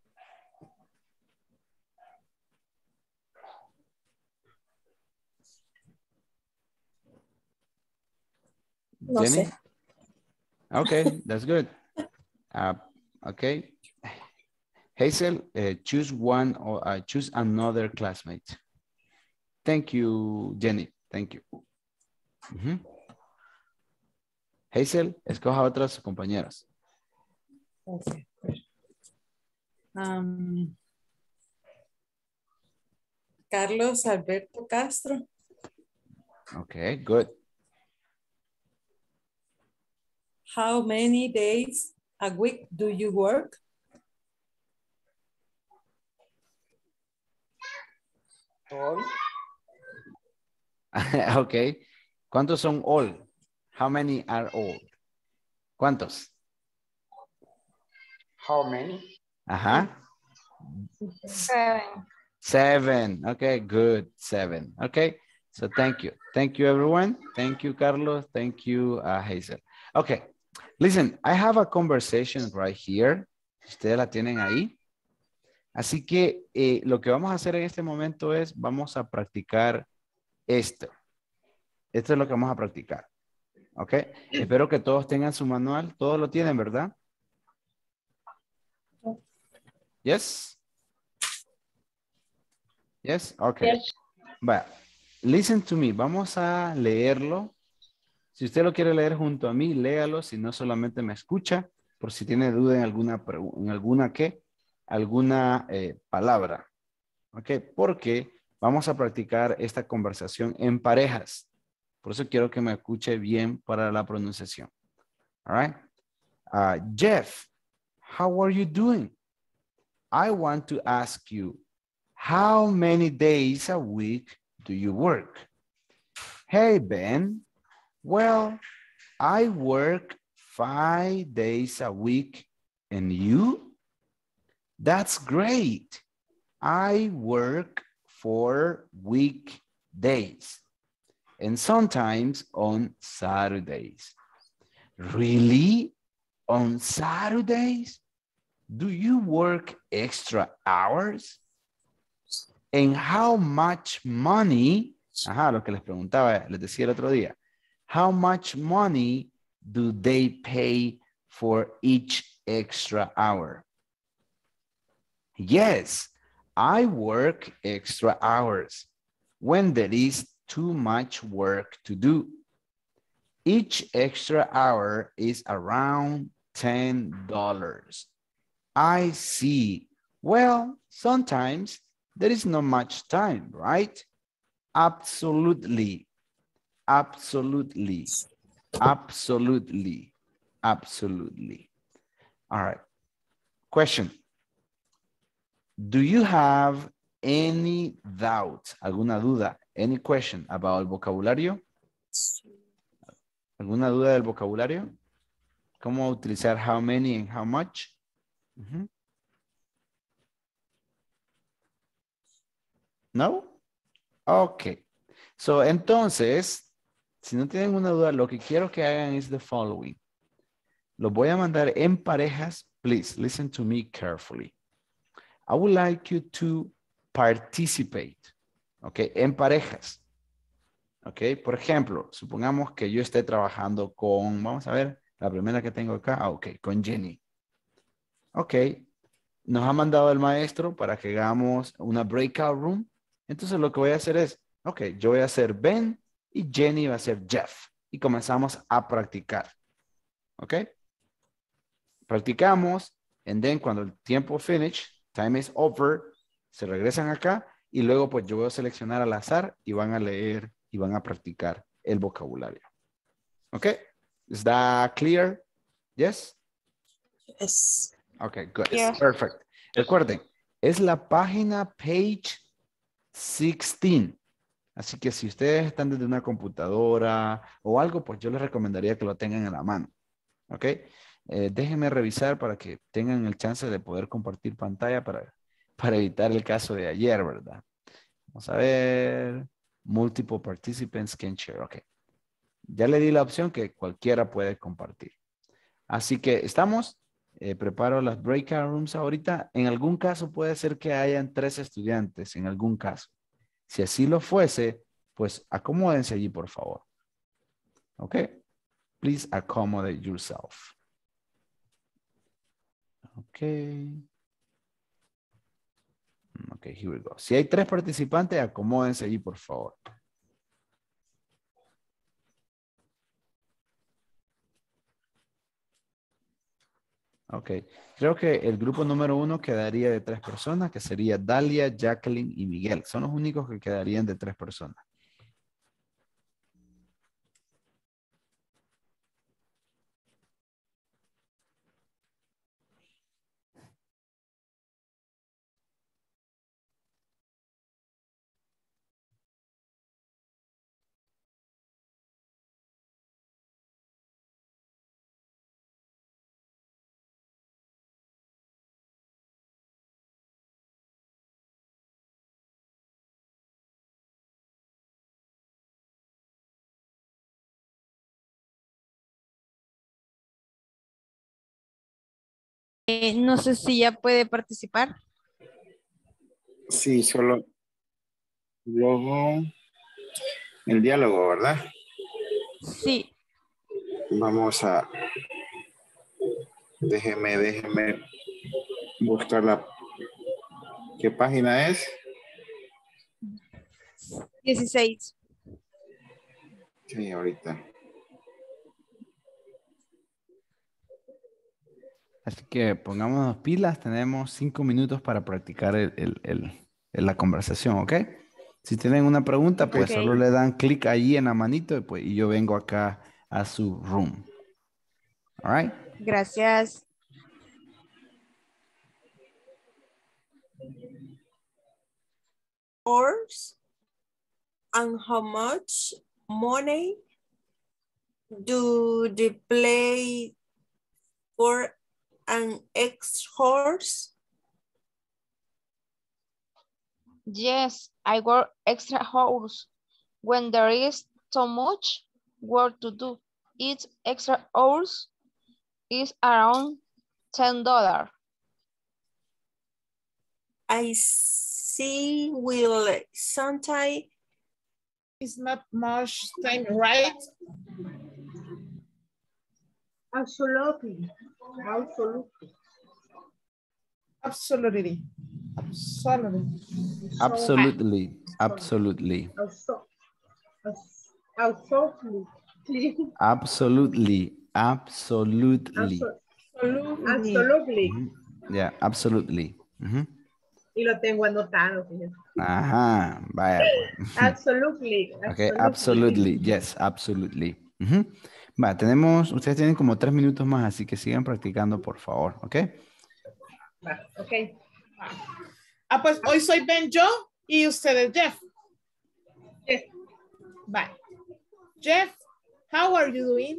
no Jenny? sé. Okay, that's good. Uh, okay. Hazel, uh, choose one or uh, choose another classmate. Thank you, Jenny. Thank you. Mm-hmm. Hazel, escoja otras compañeras. Okay. Um, Carlos Alberto Castro. Okay, good. How many days a week do you work? All. Okay. ¿Cuántos son all? How many are all? ¿Cuántos? How many? Ajá. Seven. Seven. Okay, good. Seven. Okay. So thank you. Thank you, everyone. Thank you, Carlos. Thank you, uh, Hazel. Okay. Listen, I have a conversation right here. Ustedes la tienen ahí. Así que eh, lo que vamos a hacer en este momento es, vamos a practicar esto. Esto es lo que vamos a practicar. Ok, espero que todos tengan su manual. Todos lo tienen, ¿verdad? Yes. Yes, ok. Yes. Vaya, listen to me. Vamos a leerlo. Si usted lo quiere leer junto a mí, léalo. Si no, solamente me escucha. Por si tiene duda en alguna, en alguna ¿qué? Alguna eh, palabra. Ok, porque vamos a practicar esta conversación en parejas. Por eso quiero que me escuche bien para la pronunciación. All right. Uh, Jeff, how are you doing? I want to ask you, how many days a week do you work? Hey, Ben. Well, I work five days a week. And you? That's great. I work four weekdays. And sometimes on Saturdays. Really? On Saturdays? Do you work extra hours? And how much money, ajá, lo que les preguntaba, les decía el otro día, how much money do they pay for each extra hour? Yes, I work extra hours when there is too much work to do. Each extra hour is around ten dollars. I see. Well, sometimes there is not much time, right? Absolutely. Absolutely. Absolutely. Absolutely. All right. Question. Do you have any doubt, alguna duda, any question about el vocabulario? ¿Alguna duda del vocabulario? ¿Cómo utilizar how many and how much? Uh-huh. ¿No? Ok. So, entonces, si no tienen una duda, lo que quiero que hagan es the following. Lo voy a mandar en parejas. Please, listen to me carefully. I would like you to participate. Ok, en parejas. Ok, por ejemplo, supongamos que yo esté trabajando con, vamos a ver, la primera que tengo acá, ah, ok, con Jenny. Ok, nos ha mandado el maestro para que hagamos una breakout room. Entonces lo que voy a hacer es, ok, yo voy a hacer Ben y Jenny va a ser Jeff. Y comenzamos a practicar. Ok. Practicamos, and then cuando el tiempo finish, time is over, se regresan acá y luego pues yo voy a seleccionar al azar y van a leer y van a practicar el vocabulario. Ok. Is that clear? Yes? Yes. Okay, good. Yeah. Perfect. Recuerden, es la página page dieciséis. Así que si ustedes están desde una computadora o algo, pues yo les recomendaría que lo tengan en la mano. ¿Ok? Eh, déjenme revisar para que tengan el chance de poder compartir pantalla para, para evitar el caso de ayer, ¿verdad? Vamos a ver. Multiple participants can share. Ok. Ya le di la opción que cualquiera puede compartir. Así que estamos. Eh, preparo las breakout rooms ahorita. En algún caso puede ser que hayan tres estudiantes, en algún caso. Si así lo fuese, pues acomódense allí, por favor. Ok. Please accommodate yourself. Ok. Ok, here we go. Si hay tres participantes, acomódense allí, por favor. Ok, creo que el grupo número uno quedaría de tres personas, que sería Dalia, Jacqueline y Miguel. Son los únicos que quedarían de tres personas. Eh, no sé si ya puede participar. Sí, solo luego el diálogo, ¿verdad? Sí. Vamos a, déjeme, déjeme buscar la, ¿qué página es? dieciséis. Sí, ahorita. Así que pongámonos pilas, tenemos cinco minutos para practicar el, el- el- el- la conversación, ¿ok? Si tienen una pregunta, pues Ok. solo le dan clic ahí en la manito y, pues, y yo vengo acá a su room. All right? Gracias. Hours and how much money do they play for an extra horse? Yes, I work extra hours when there is so much work to do. Each extra hours is around ten dollars. I see. Will sometimes It's not much time, right? Absolutely. Absolutely. Absolutely. Absolutely. Absolutely. Absolutely. Absolutely. Absolutely. Absolutely. Absolutely. Ujú. Yeah, absolutely. Ujú. Y lo tengo anotado. fíjate. Ajá, vaya pues. Absolutely. Ok, absolutely. Yes, absolutely. Ujú. Va, tenemos, ustedes tienen como tres minutos más, así que sigan practicando, por favor, ¿ok? Va, ok. Ah, pues hoy soy Ben yo y ustedes Jeff. Yes. Bye. Jeff, how are you doing?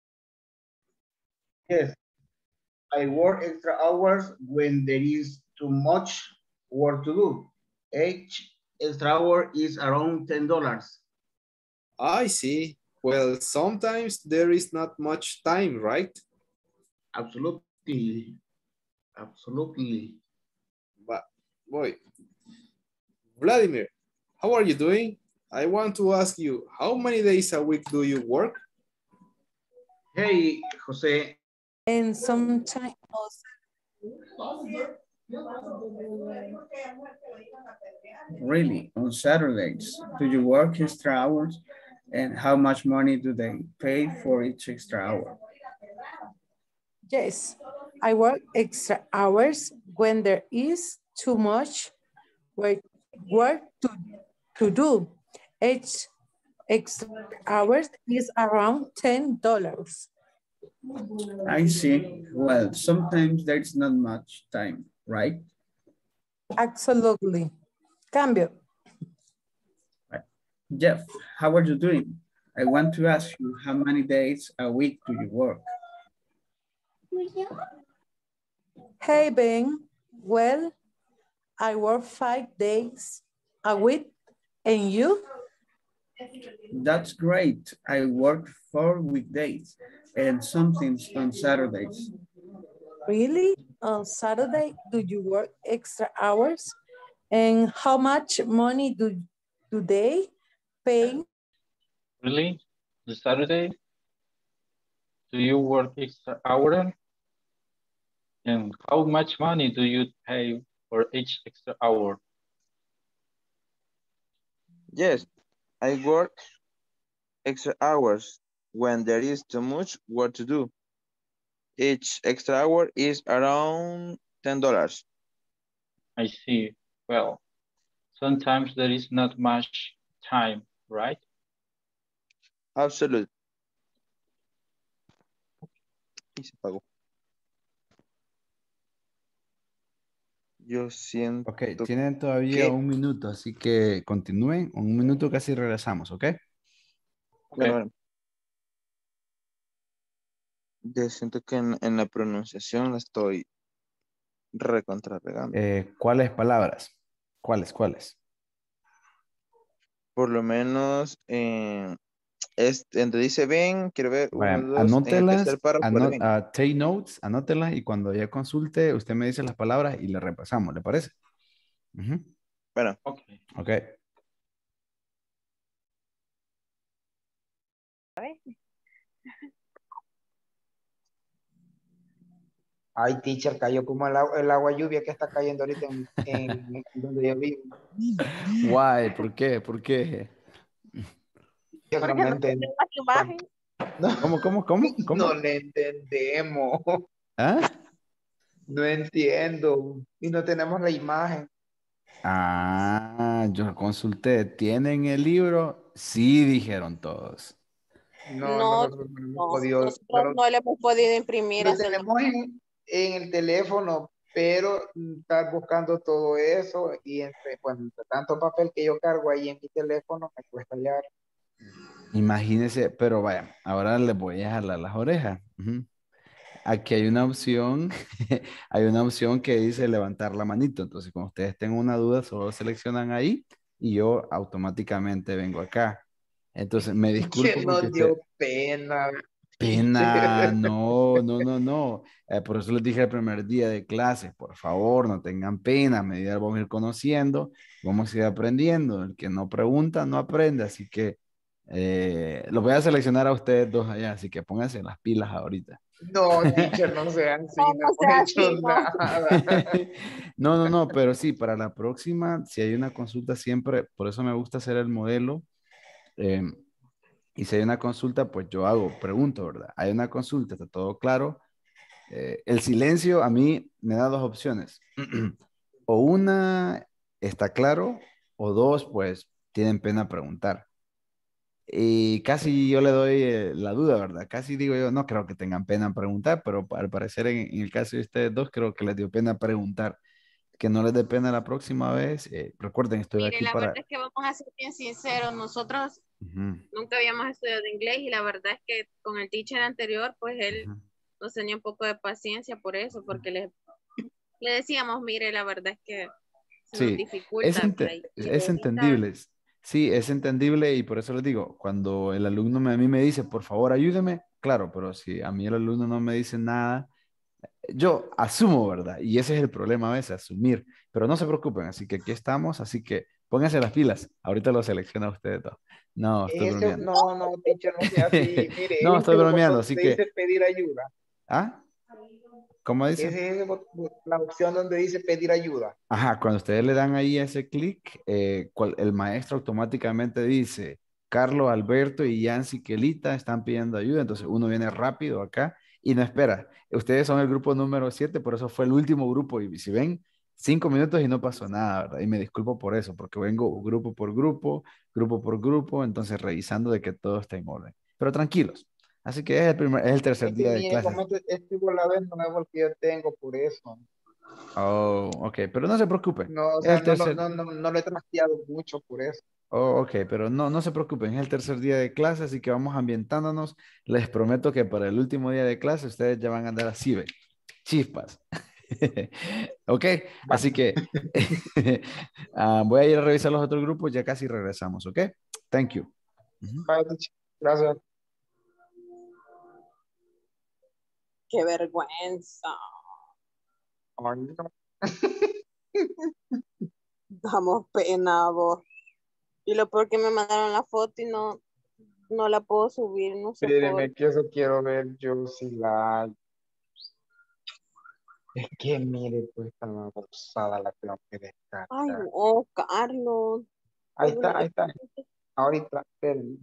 Yes, I work extra hours when there is too much work to do. Each extra hour is around ten dollars. I see. Well, sometimes there is not much time, right? Absolutely. Absolutely. But, boy, Vladimir, how are you doing? I want to ask you, how many days a week do you work? Hey, Jose. And sometimes Really, on Saturdays, do you work extra hours? And how much money do they pay for each extra hour? yes, I work extra hours when there is too much work, work to, to do. Each extra hours is around ten dollars. I see. Well, sometimes there's not much time, right? Absolutely. Cambio. Jeff, how are you doing? I want to ask you, how many days a week do you work? Hey, Ben. Well, I work five days a week, and you? That's great. I work four weekdays and something on Saturdays. Really? On Saturday, do you work extra hours? And how much money do, do they pay? Really? The Saturday? Do you work extra hour? And how much money do you pay for each extra hour? Yes, I work extra hours when there is too much work to do. Each extra hour is around ten dollars. I see. Well, sometimes there is not much time, right? Absolutely. Y se apagó. Yo siento Ok, tienen todavía que... un minuto, así que continúen. Un minuto casi regresamos, ¿ok? Bueno, bueno. Yo siento que en, en la pronunciación la estoy recontrapegando. Eh, ¿cuáles palabras? ¿Cuáles, cuáles? Por lo menos, eh, es, donde dice ven, quiero ver, uno, Vayan, dos, en el anótelas, tercer párrafo de ano- ven. ah, take notes, anótelas y cuando ya consulte, usted me dice las palabras y le repasamos, ¿le parece? Ujú. Bueno. Ok. Ok. Ay, teacher, cayó como el, agua- el agua lluvia que está cayendo ahorita en, en donde yo vivo. Why? ¿Por qué? ¿Por qué? Yo ¿Por no qué le no entendí. tenemos imagen? ¿Cómo, cómo, cómo, cómo? No le entendemos. ¿Ah? No entiendo. Y no tenemos la imagen. Ah, yo consulté. ¿Tienen el libro? Sí, dijeron todos. No, No, nosotros no hemos no, podido. No nosotros lo, no le hemos podido imprimir lo hasta el tenemos en, en el teléfono, pero mm, estar buscando todo eso y entre, bueno, entre tanto papel que yo cargo ahí en mi teléfono, me cuesta hallar. Imagínense, pero vaya, ahora les voy a jalar las orejas. Ujú. Aquí hay una opción, hay una opción que dice levantar la manito. Entonces, cuando ustedes tengan una duda, solo seleccionan ahí y yo automáticamente vengo acá. Entonces, me Que disculpo porque nos usted, dio pena. pena, no, no, no, no. Eh, por eso les dije el primer día de clases, por favor, no tengan pena, a medida que vamos a ir conociendo, vamos a ir aprendiendo. El que no pregunta, no aprende. Así que eh, los voy a seleccionar a ustedes dos allá, así que pónganse las pilas ahorita. No, teacher, no sean así, No, no no hemos sea hecho así, no. nada. No, no, no, pero sí, para la próxima, si hay una consulta siempre, por eso me gusta hacer el modelo. eh, y si hay una consulta, pues yo hago, pregunto, ¿verdad? Hay una consulta, está todo claro. Eh, el silencio a mí me da dos opciones. O una está claro, o dos, pues tienen pena preguntar. Y casi yo le doy eh, la duda, ¿verdad? Casi digo yo, no creo que tengan pena en preguntar, pero al parecer en, en el caso de ustedes dos, creo que les dio pena preguntar. Que no les dé pena la próxima vez. Eh, recuerden, estoy Mire, aquí la verdad para... es que vamos a ser bien sinceros, nosotros Ujú, nunca habíamos estudiado inglés y la verdad es que con el teacher anterior, pues él ujú. nos tenía un poco de paciencia por eso, porque le, le decíamos, mire, la verdad es que se nos Sí, es, dificulta, ¿verdad? ente- Y, y es ahorita, entendible. Sí, es entendible y por eso les digo, cuando el alumno me- a mí me dice, por favor, ayúdeme, claro, pero si a mí el alumno no me dice nada, yo asumo, ¿verdad? Y ese es el problema a veces, asumir. Pero no se preocupen, así que aquí estamos, así que pónganse las pilas. Ahorita lo selecciona ustedes dos. No, estoy Eso, bromeando. no, no, teacher, no sea así. Mire, No, ese es estoy el bromeando, botón así donde que... dice pedir ayuda. ¿Ah? ¿Cómo dice? Ese es el bot- la opción donde dice pedir ayuda. Ajá, cuando ustedes le dan ahí ese clic, eh, cual- el maestro automáticamente dice, Carlos, Alberto y Yancy Kelita están pidiendo ayuda, entonces uno viene rápido acá y no espera. Ustedes son el grupo número siete, por eso fue el último grupo y si ven, cinco minutos y no pasó nada, ¿verdad? Y me disculpo por eso, porque vengo grupo por grupo, grupo por grupo, entonces revisando de que todo está en orden. Pero tranquilos, así que es el primer, es el tercer Es que día de mire, clases. como este, este igual la vez nuevo el que yo tengo, por eso. Oh, ok, pero no se preocupen, No, o es sea, el no, lo- tercer... no, no, no lo he trasteado mucho por eso. Oh, ok, pero no, no se preocupen, es el tercer día de clase, así que vamos ambientándonos. Les prometo que para el último día de clase ustedes ya van a andar así, ve, chispas. Ok, así que ah, voy a ir a revisar los otros grupos, ya casi regresamos, ok? Thank you. Ujú. Vale, teacher, gracias. Qué vergüenza. Ay, no. Damos pena, vos. Y lo peor que me mandaron la foto y no, no la puedo subir, no sé por Espéreme, que eso quiero ver yo si la hay. Es que mire, pues está rosada la tengo que descargar. Ay, no, Carlos. Ahí está, ahí está. Ahorita, espérenme.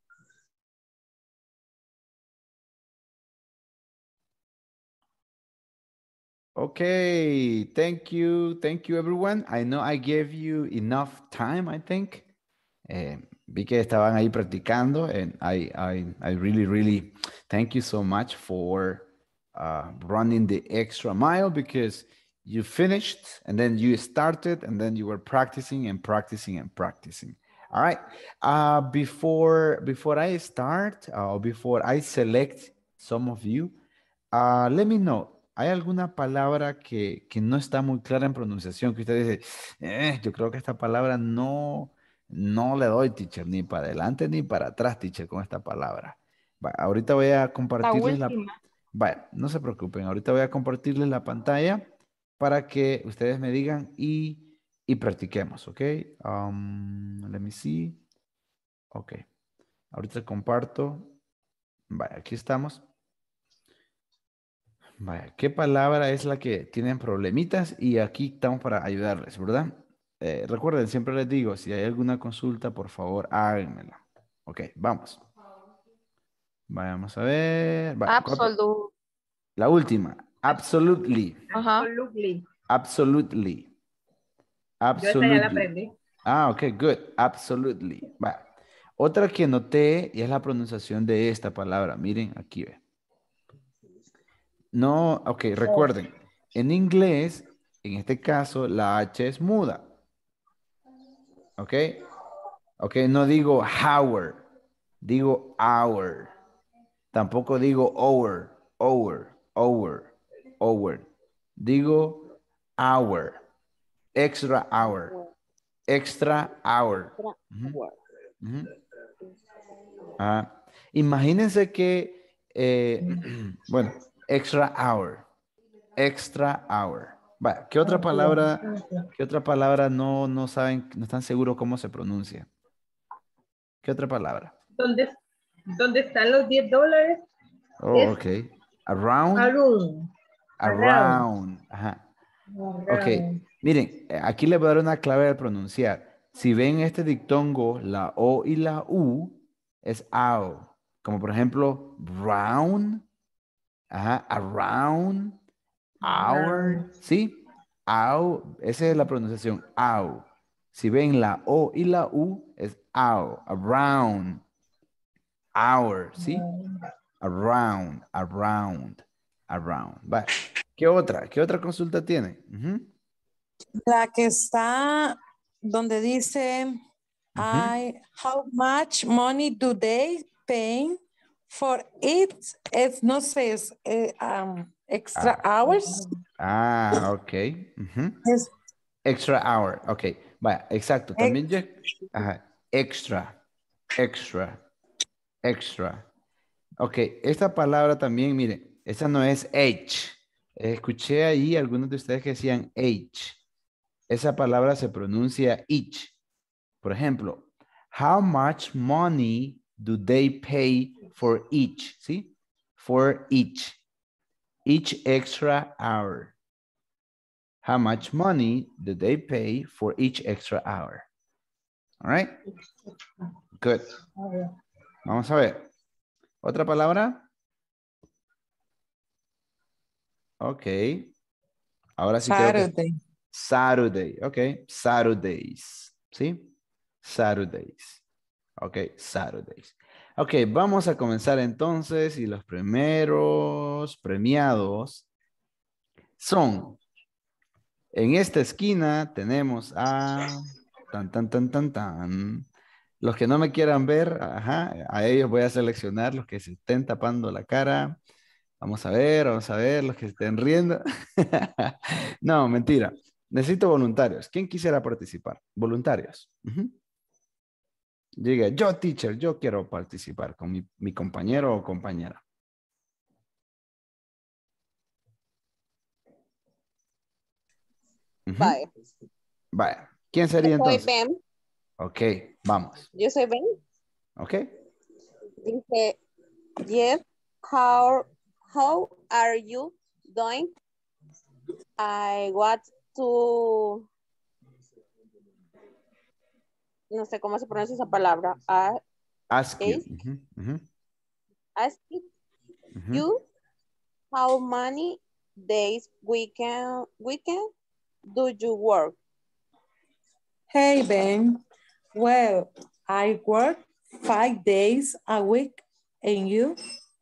Okay, thank you, thank you everyone. I know I gave you enough time, I think. Eh, vi que estaban ahí practicando and I, I, I really, really thank you so much for uh, running the extra mile because you finished and then you started and then you were practicing and practicing and practicing. All right. Uh, before, before I start or uh, before I select some of you, uh, let me know. ¿Hay alguna palabra que, que no está muy clara en pronunciación que usted dice, "Eh, yo creo que esta palabra no, no le doy, teacher, ni para adelante ni para atrás, teacher, con esta palabra"? Va, ahorita voy a La compartirles la... última. Vaya, no se preocupen, ahorita voy a compartirles la pantalla para que ustedes me digan y, y practiquemos, ¿ok? Um, let me see. Ok, ahorita comparto. Vaya, aquí estamos. Vaya, ¿qué palabra es la que tienen problemitas? Y aquí estamos para ayudarles, ¿verdad? Eh, recuerden, siempre les digo, si hay alguna consulta, por favor, háganmela. Ok, vamos. Vamos a ver. Vaya, Absolute. la última. Absolutely. Ajá. Absolutely. Absolutely. Yo esa ya la Absolutely. aprendí. Ah, ok, good. Absolutely. Vaya. Otra que noté y es la pronunciación de esta palabra. Miren, aquí ve. No, ok, recuerden. En inglés, en este caso, la H es muda. Ok. Ok, no digo hour. Digo hour. Tampoco digo hour, hour, hour, hour. Digo hour. Extra hour. Extra hour. Ujú, ujú. Ah, imagínense que, eh, bueno, extra hour. Extra hour. Va, ¿qué otra palabra, qué otra palabra no, no saben, no están seguros cómo se pronuncia? ¿Qué otra palabra? ¿Dónde, dónde están los diez dólares? Oh, Es ok. Around. around. Around. Ajá. Ok. Around. Miren, eh, aquí les voy a dar una clave de pronunciar. Si ven este dictongo, la O y la U es AO. Como por ejemplo, round. Ajá. Around. Hour. ¿Sí? Au. Esa es la pronunciación. Au. Si ven la O y la U es AO. Around. Hour. ¿Sí? Around. Around. Around. Va. ¿Qué otra? ¿Qué otra consulta tiene? Ujú. La que está donde dice, Ujú. I, how much money do they pay for it? Es, no sé, es eh, um, extra hours. Ah, ok. Ujú. Es Extra hour. Ok. Vaya, exacto. También ya. Ajá. Extra. Extra. Extra. Ok. Esta palabra también, miren, esa no es H. Escuché ahí algunos de ustedes que decían H. Esa palabra se pronuncia each. Por ejemplo, how much money do they pay for each? ¿Sí? For each. Each extra hour. How much money do they pay for each extra hour? All right? Good. Vamos a ver. ¿Otra palabra? Ok. Ahora sí creo que... Saturday. Saturday. Ok. Saturdays. ¿Sí? Saturdays. Ok. Saturdays. Ok. Vamos a comenzar entonces y los primeros premiados son... En esta esquina tenemos a... Tan, tan, tan, tan, tan. Los que no me quieran ver, ajá, a ellos voy a seleccionar los que se estén tapando la cara. Vamos a ver, vamos a ver, los que estén riendo. No, mentira. Necesito voluntarios. ¿Quién quisiera participar? Voluntarios. Ujú. Diga, yo, teacher, yo quiero participar con mi, mi compañero o compañera. Ujú. Vaya. Vaya. ¿Quién Yo sería soy entonces? Ben. Ok, vamos. Yo soy Ben. Ok. Dice, yes, how, how are you doing? I want to, no sé cómo se pronuncia esa palabra. I, Ask you. ask, Ujú, ujú, ask ujú. you how many days weekend, weekend do you work? Hey, Ben. Well, I work five days a week. And you?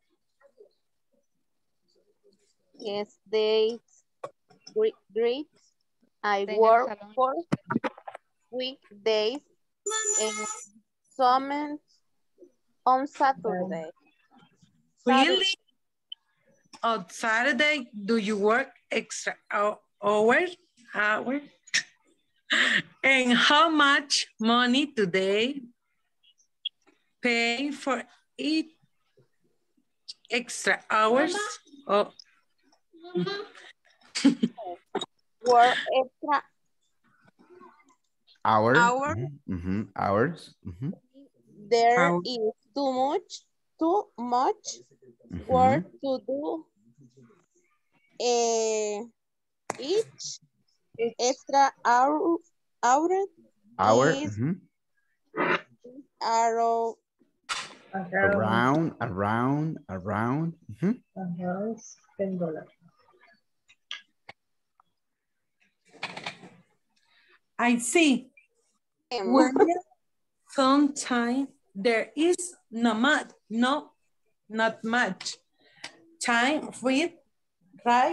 Yes, days, great, great. I Está en el work salón. for weekdays and some on Saturday. Really? On Saturday, do you work extra hou- hours? Hours? And how much money do they pay for it extra hours? Oh. Work extra Hour. hour. Ujú, ujú, hours. Ujú, There Hour. is too much, too much ujú. work to do. eh, each extra hour, hour Hour. is Mhm. arrow, Around, around, around. Mhm. Around ten dollars. I see. Well, sometimes there is no much, no, not much time with, right?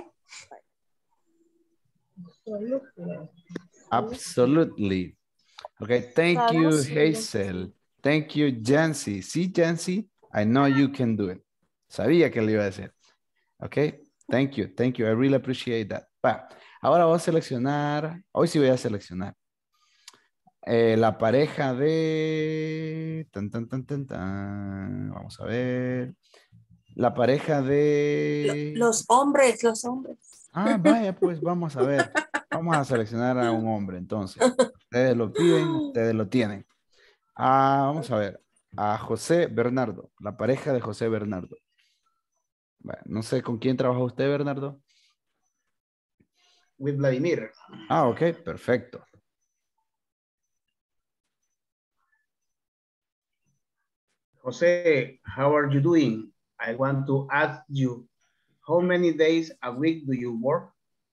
Absolutely. Okay, thank you, Absolutely. Hazel. Thank you, Jancy. See, Jancy, I know you can do it. Sabía que le iba a decir. Okay, thank you, thank you. I really appreciate that. Va, ahora voy a seleccionar, hoy sí voy a seleccionar eh, la pareja de... Tan, tan, tan, tan, tan. Vamos a ver. La pareja de... Los hombres, los hombres. Ah, vaya, pues vamos a ver. Vamos a seleccionar a un hombre, entonces. Ustedes lo piden, ustedes lo tienen. Ah, vamos a ver. A José Bernardo, la pareja de José Bernardo. Bueno, no sé con quién trabaja usted, Bernardo. With Vladimir. Ah, ok, perfecto. Jose, how are you doing? I want to ask you, how many days a week do you work?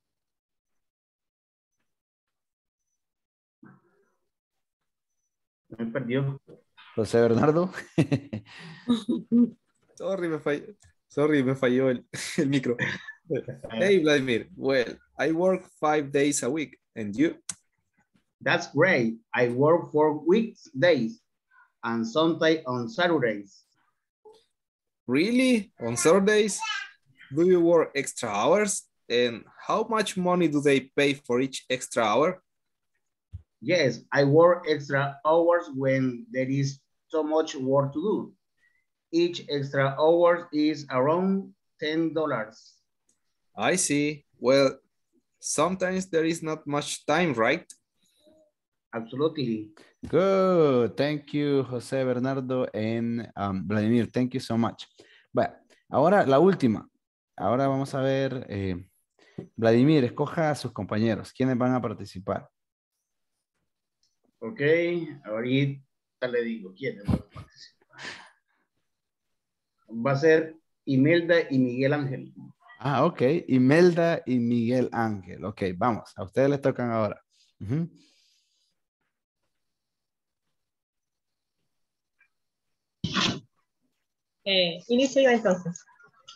Me perdió. José Bernardo. Sorry, me falló. Sorry, me falló el, el micro. Hey, Vladimir. Well, I work five days a week. And you? That's great. I work four weekdays and sometimes on Saturdays. Really? On Saturdays? Do you work extra hours? And how much money do they pay for each extra hour? Yes, I work extra hours when there is so much work to do. Each extra hour is around ten dollars. I see. Well, sometimes there is not much time, right? Absolutely. Good. Thank you, José Bernardo and um, Vladimir. Thank you so much. Bueno, ahora la última. Ahora vamos a ver. Eh, Vladimir, escoja a sus compañeros. ¿Quiénes van a participar? Ok, ahorita le digo quiénes van a participar. Va a ser Imelda y Miguel Ángel. Ah, ok. Imelda y Miguel Ángel. Ok, vamos. A ustedes les tocan ahora. Uh-huh. Eh, inicio yo entonces.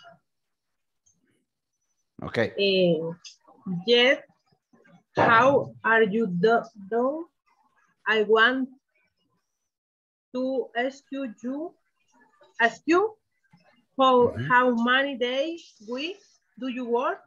Ok. Eh, yes, how are you do, do? I want to ask you, you ask you how, Mm-hmm. how many days week do you work?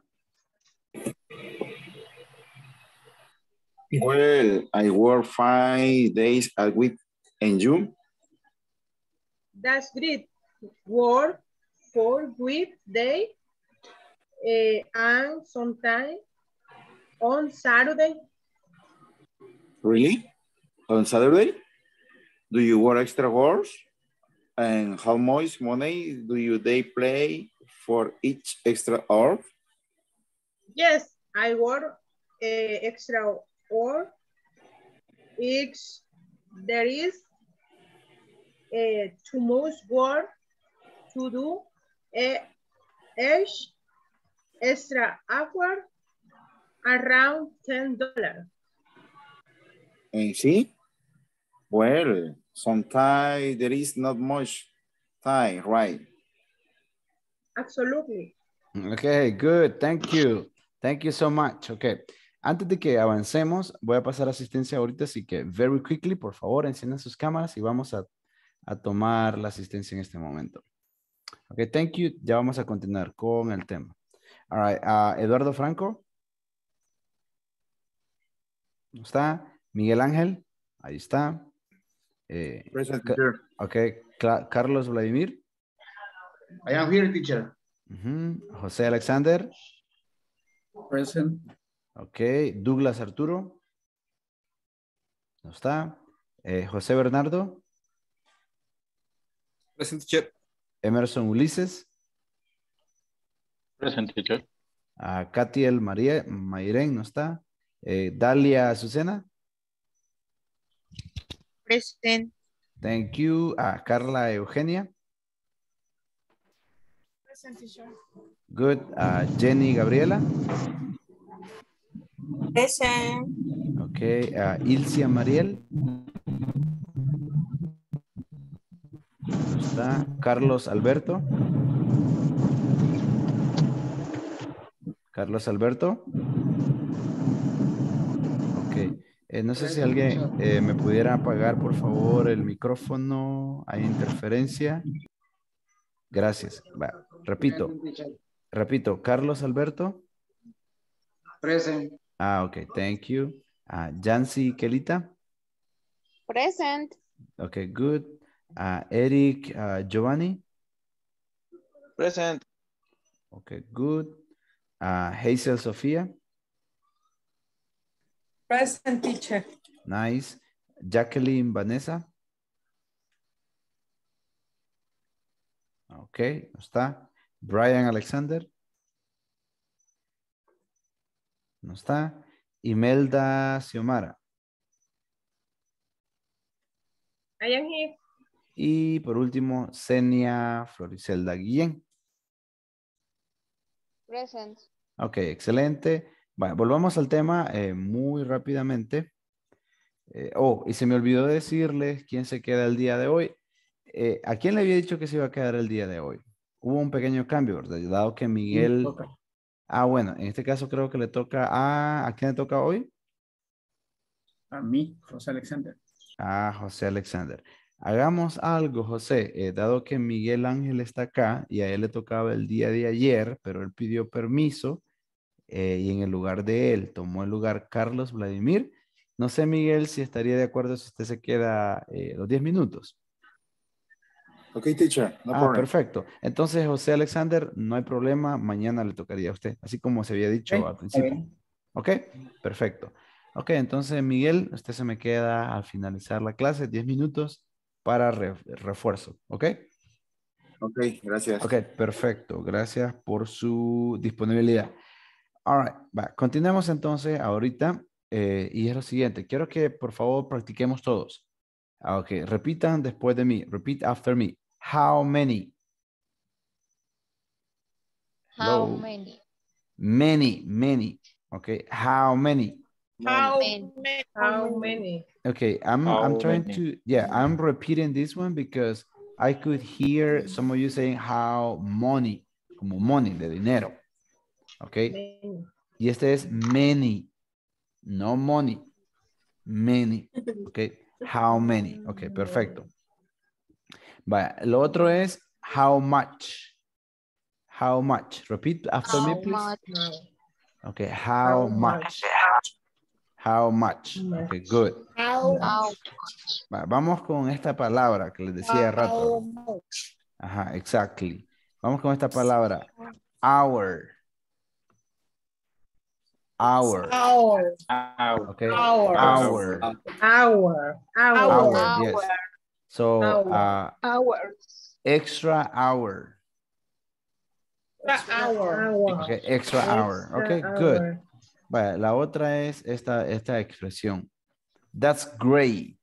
Well, I work five days a week. And you? That's great. Work for weekday uh, and sometimes on Saturday. Really? On Saturday? Do you work extra hours? And how much money do you they pay for each extra hour? Yes, I work uh, extra hour. Each there is uh, too much work to do. Uh, each extra hour around ten dollars. And see? Well, sometimes there is not much time, right? Absolutely. Ok, good. Thank you. Thank you so much. Ok. Antes de que avancemos, voy a pasar asistencia ahorita, así que very quickly, por favor, enciendan sus cámaras y vamos a, a tomar la asistencia en este momento. Ok, thank you. Ya vamos a continuar con el tema. All right. Uh, Eduardo Franco. ¿No está? Miguel Ángel. Ahí está. Eh, Present, Ca- teacher. ok. Cla- Carlos Vladimir. I am here, teacher. Ujú. José Alexander. Present. Ok. Douglas Arturo. No está. Eh, José Bernardo. Present, teacher. Emerson Ulises. Present, teacher. Uh, Katiel María, Mayren no está. Eh, Dalia Azucena. Present. Thank you. Uh, Carla Eugenia. Present, teacher. Good. Uh, Jenny Gabriela. Present. Okay. Uh, Ilcia Mariel. No está. Carlos Alberto. Carlos Alberto. Ok. Eh, no sé si alguien eh, me pudiera apagar, por favor, el micrófono. Hay interferencia. Gracias. Va, repito. Repito. Carlos Alberto. Present. Ah, ok. Thank you. Uh, Jancy Kelita. Present. Ok, good. Uh, Eric uh, Giovanni. Present. Ok, good. Uh, Hazel Sofía. Present, teacher. Nice. Jacqueline Vanessa. Ok, no está. Brian Alexander. No está. Imelda Xiomara. I am here. Y por último, Zenia Floricelda Guillén. Present. Ok, excelente. Bueno, volvamos al tema eh, muy rápidamente. Eh, oh, y se me olvidó decirles quién se queda el día de hoy. Eh, ¿A quién le había dicho que se iba a quedar el día de hoy? Hubo un pequeño cambio, ¿verdad? Dado que Miguel... Okay. Ah, bueno, en este caso creo que le toca a... ¿A quién le toca hoy? A mí, José Alexander. A José Alexander. Hagamos algo, José. Eh, dado que Miguel Ángel está acá y a él le tocaba el día de ayer, pero él pidió permiso eh, y en el lugar de él tomó el lugar Carlos Vladimir. No sé, Miguel, si estaría de acuerdo si usted se queda eh, los diez minutos. Ok, teacher, no ah, problem. Perfecto. Entonces, José Alexander, no hay problema. Mañana le tocaría a usted, así como se había dicho Okay, al principio. okay. Ok, perfecto. Ok, entonces, Miguel, usted se me queda al finalizar la clase, diez minutos para re refuerzo. Ok. Ok, gracias. Ok, perfecto. Gracias por su disponibilidad. All right, va. Continuemos entonces ahorita. Eh, y es lo siguiente. Quiero que por favor practiquemos todos. Ah, ok, repitan después de mí. Repeat after me. How many? How Hello? many? Many, many. Okay, how many? How Many. many? How many? Okay, I'm How I'm trying many? to, yeah, I'm repeating this one because I could hear some of you saying how money, como money, de dinero. Okay, Many. y este es many, no money, many. Okay, how many? Okay, perfecto. Vaya, lo otro es how much. How much? Repeat after How me, please. much? Okay, how, How much? much? How much? Okay, good. How How Va, vamos con esta palabra que les decía de rato. much? Ajá, exactly. Vamos con esta palabra. Hour. Hour. Hour. Hour. Okay. Hour. Hour. Hour. Hour. Hour, yes. Hour. So, Hour. uh, hours? extra hour. Extra hour. Hour. Okay, extra hour. Extra Okay, hour. good. Vale, la otra es esta, esta expresión. That's great.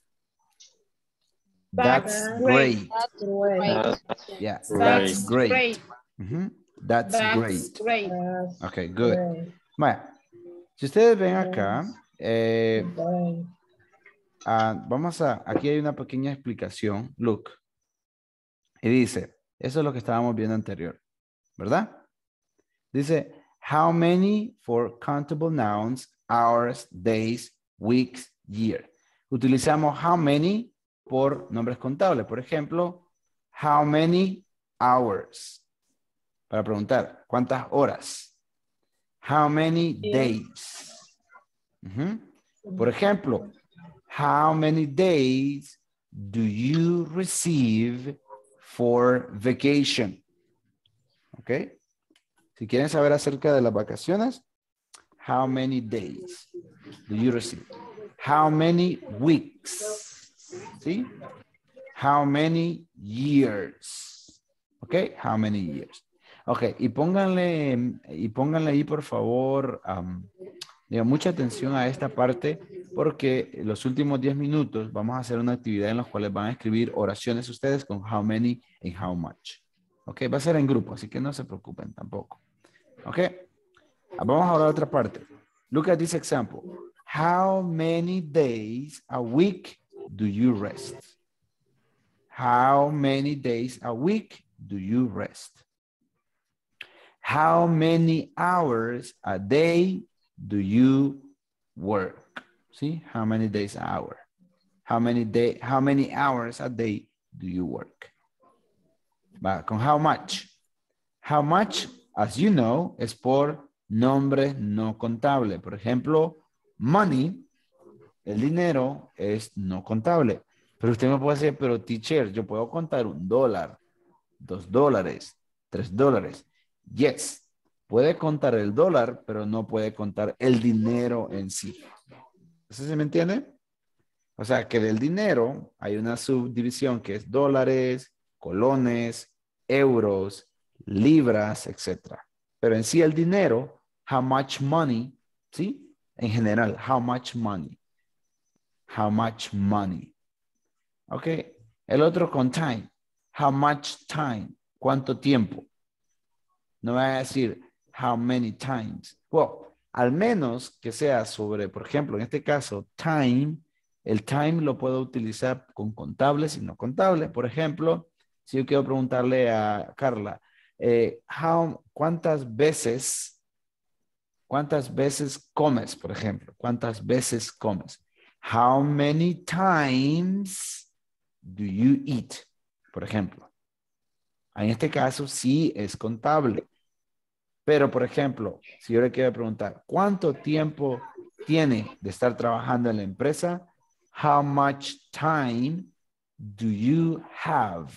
That's, That's great. That's Great. great. That's Yeah, great. that's great. Great. Mhm. That's, That's great. great. That's Okay, good. great. Bueno, si ustedes ven acá, eh, Great. ah, vamos a, aquí hay una pequeña explicación, look, y dice, eso es lo que estábamos viendo anterior, ¿verdad? Dice, how many for countable nouns, hours, days, weeks, year. Utilizamos how many por nombres contables. Por ejemplo, how many hours. Para preguntar, ¿cuántas horas? How many days. Ujú. Por ejemplo, how many days do you receive for vacation? ¿Ok? Si quieren saber acerca de las vacaciones, how many days do you receive? How many weeks? ¿Sí? How many years? ¿Ok? How many years? Ok, y pónganle, y pónganle ahí, por favor, um, diga, mucha atención a esta parte, porque los últimos diez minutos vamos a hacer una actividad en la cual van a escribir oraciones ustedes con how many and how much. Ok, va a ser en grupo, así que no se preocupen tampoco. Ok, vamos ahora a otra parte. Look at this example. How many days a week do you rest? How many days a week do you rest? How many hours a day do you work? See, how many days an hour? How many day, how many hours a day do you work? Va, con how much. How much, as you know, es por nombre no contable. Por ejemplo, money, el dinero, es no contable. Pero usted me puede decir, pero teacher, yo puedo contar un dólar, dos dólares, tres dólares. Yes, puede contar el dólar, pero no puede contar el dinero en sí. ¿Eso se me entiende? O sea, que del dinero hay una subdivisión que es dólares, colones, euros, libras, etcétera. Pero en sí el dinero, how much money, ¿sí? En general, how much money. How much money. Ok. El otro con time. How much time. ¿Cuánto tiempo? No va a decir how many times. Well, al menos que sea sobre, por ejemplo, en este caso, time. El time lo puedo utilizar con contables y no contables. Por ejemplo, si yo quiero preguntarle a Carla, eh, how, ¿cuántas veces, cuántas veces comes, por ejemplo? ¿Cuántas veces comes? How many times do you eat? Por ejemplo. En este caso sí es contable. Pero, por ejemplo, si yo le quiero preguntar, ¿cuánto tiempo tiene de estar trabajando en la empresa? How much time do you have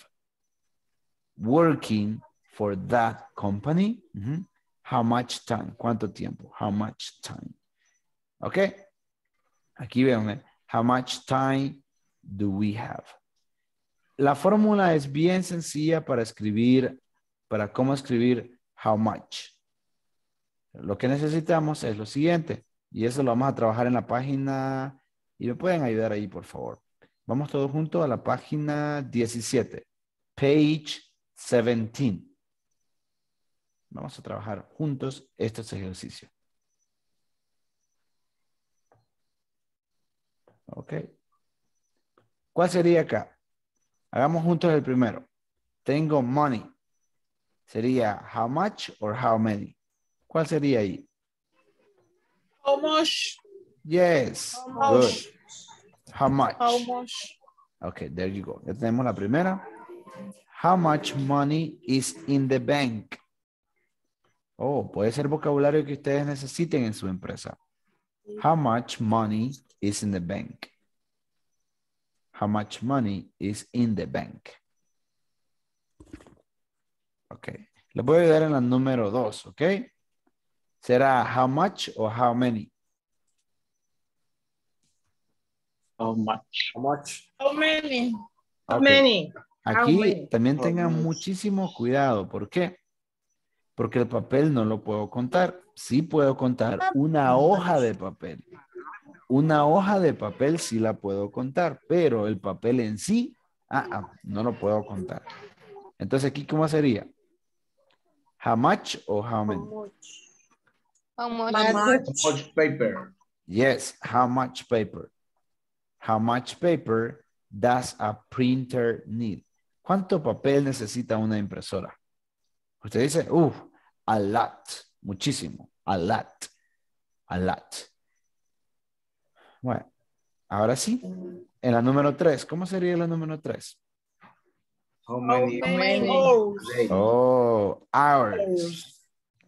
working for that company? Mm-hmm. How much time? ¿Cuánto tiempo? How much time? ¿Ok? Aquí vemos. How much time do we have? La fórmula es bien sencilla para escribir, para cómo escribir how much. Lo que necesitamos es lo siguiente. Y eso lo vamos a trabajar en la página. Y me pueden ayudar ahí, por favor. Vamos todos juntos a la página diecisiete. Page diecisiete. Vamos a trabajar juntos estos ejercicios. Ok. ¿Cuál sería acá? Hagamos juntos el primero. Tengo money. Sería how much or how many. ¿Cuál sería ahí? How much? Yes. How Good. much? How much? How much? Okay, there you go. Ya tenemos la primera. How much money is in the bank? Oh, puede ser vocabulario que ustedes necesiten en su empresa. How much money is in the bank? How much money is in the bank? Ok. Les voy a ayudar en la número dos, ok. ¿Será how much o how many? How much? How much? How many? How Ok. many? Aquí How many? también How tengan much? muchísimo cuidado. ¿Por qué? Porque el papel no lo puedo contar. Sí puedo contar una hoja de papel. Una hoja de papel sí la puedo contar, pero el papel en sí, ah, ah, no lo puedo contar. Entonces, aquí, ¿cómo sería? How much o how many? How much? How much paper? Yes, how much paper? How much paper does a printer need? ¿Cuánto papel necesita una impresora? Usted dice, uff, a lot, muchísimo, a lot, a lot. Bueno, ahora sí, en la número tres, ¿cómo sería la número tres? How many, How many hours? hours? Oh, hours.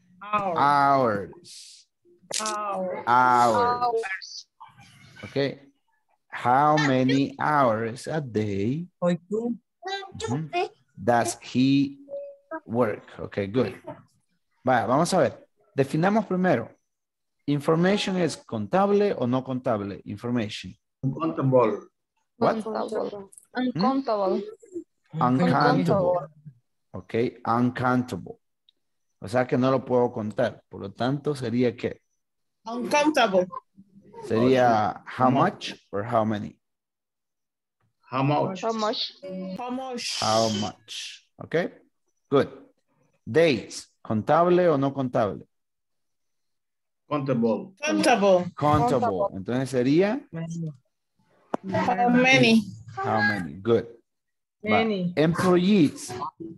Hours. Hours. Hours. Hours. Okay. How many hours a day mhm, does he work? Okay, good. Vaya, vamos a ver. Definamos primero. Information es contable o no contable? Information. Uncountable. What? Uncountable. Uncountable. Uncountable. Okay, uncountable. O sea que no lo puedo contar. Por lo tanto, sería que Uncountable. sería how much or how many. How much? How much? How much? How much. Ok. Good. Days. ¿Contable o no contable? Countable. Countable. Contable. Entonces sería How many? how many. Good. Va. Many. Employees.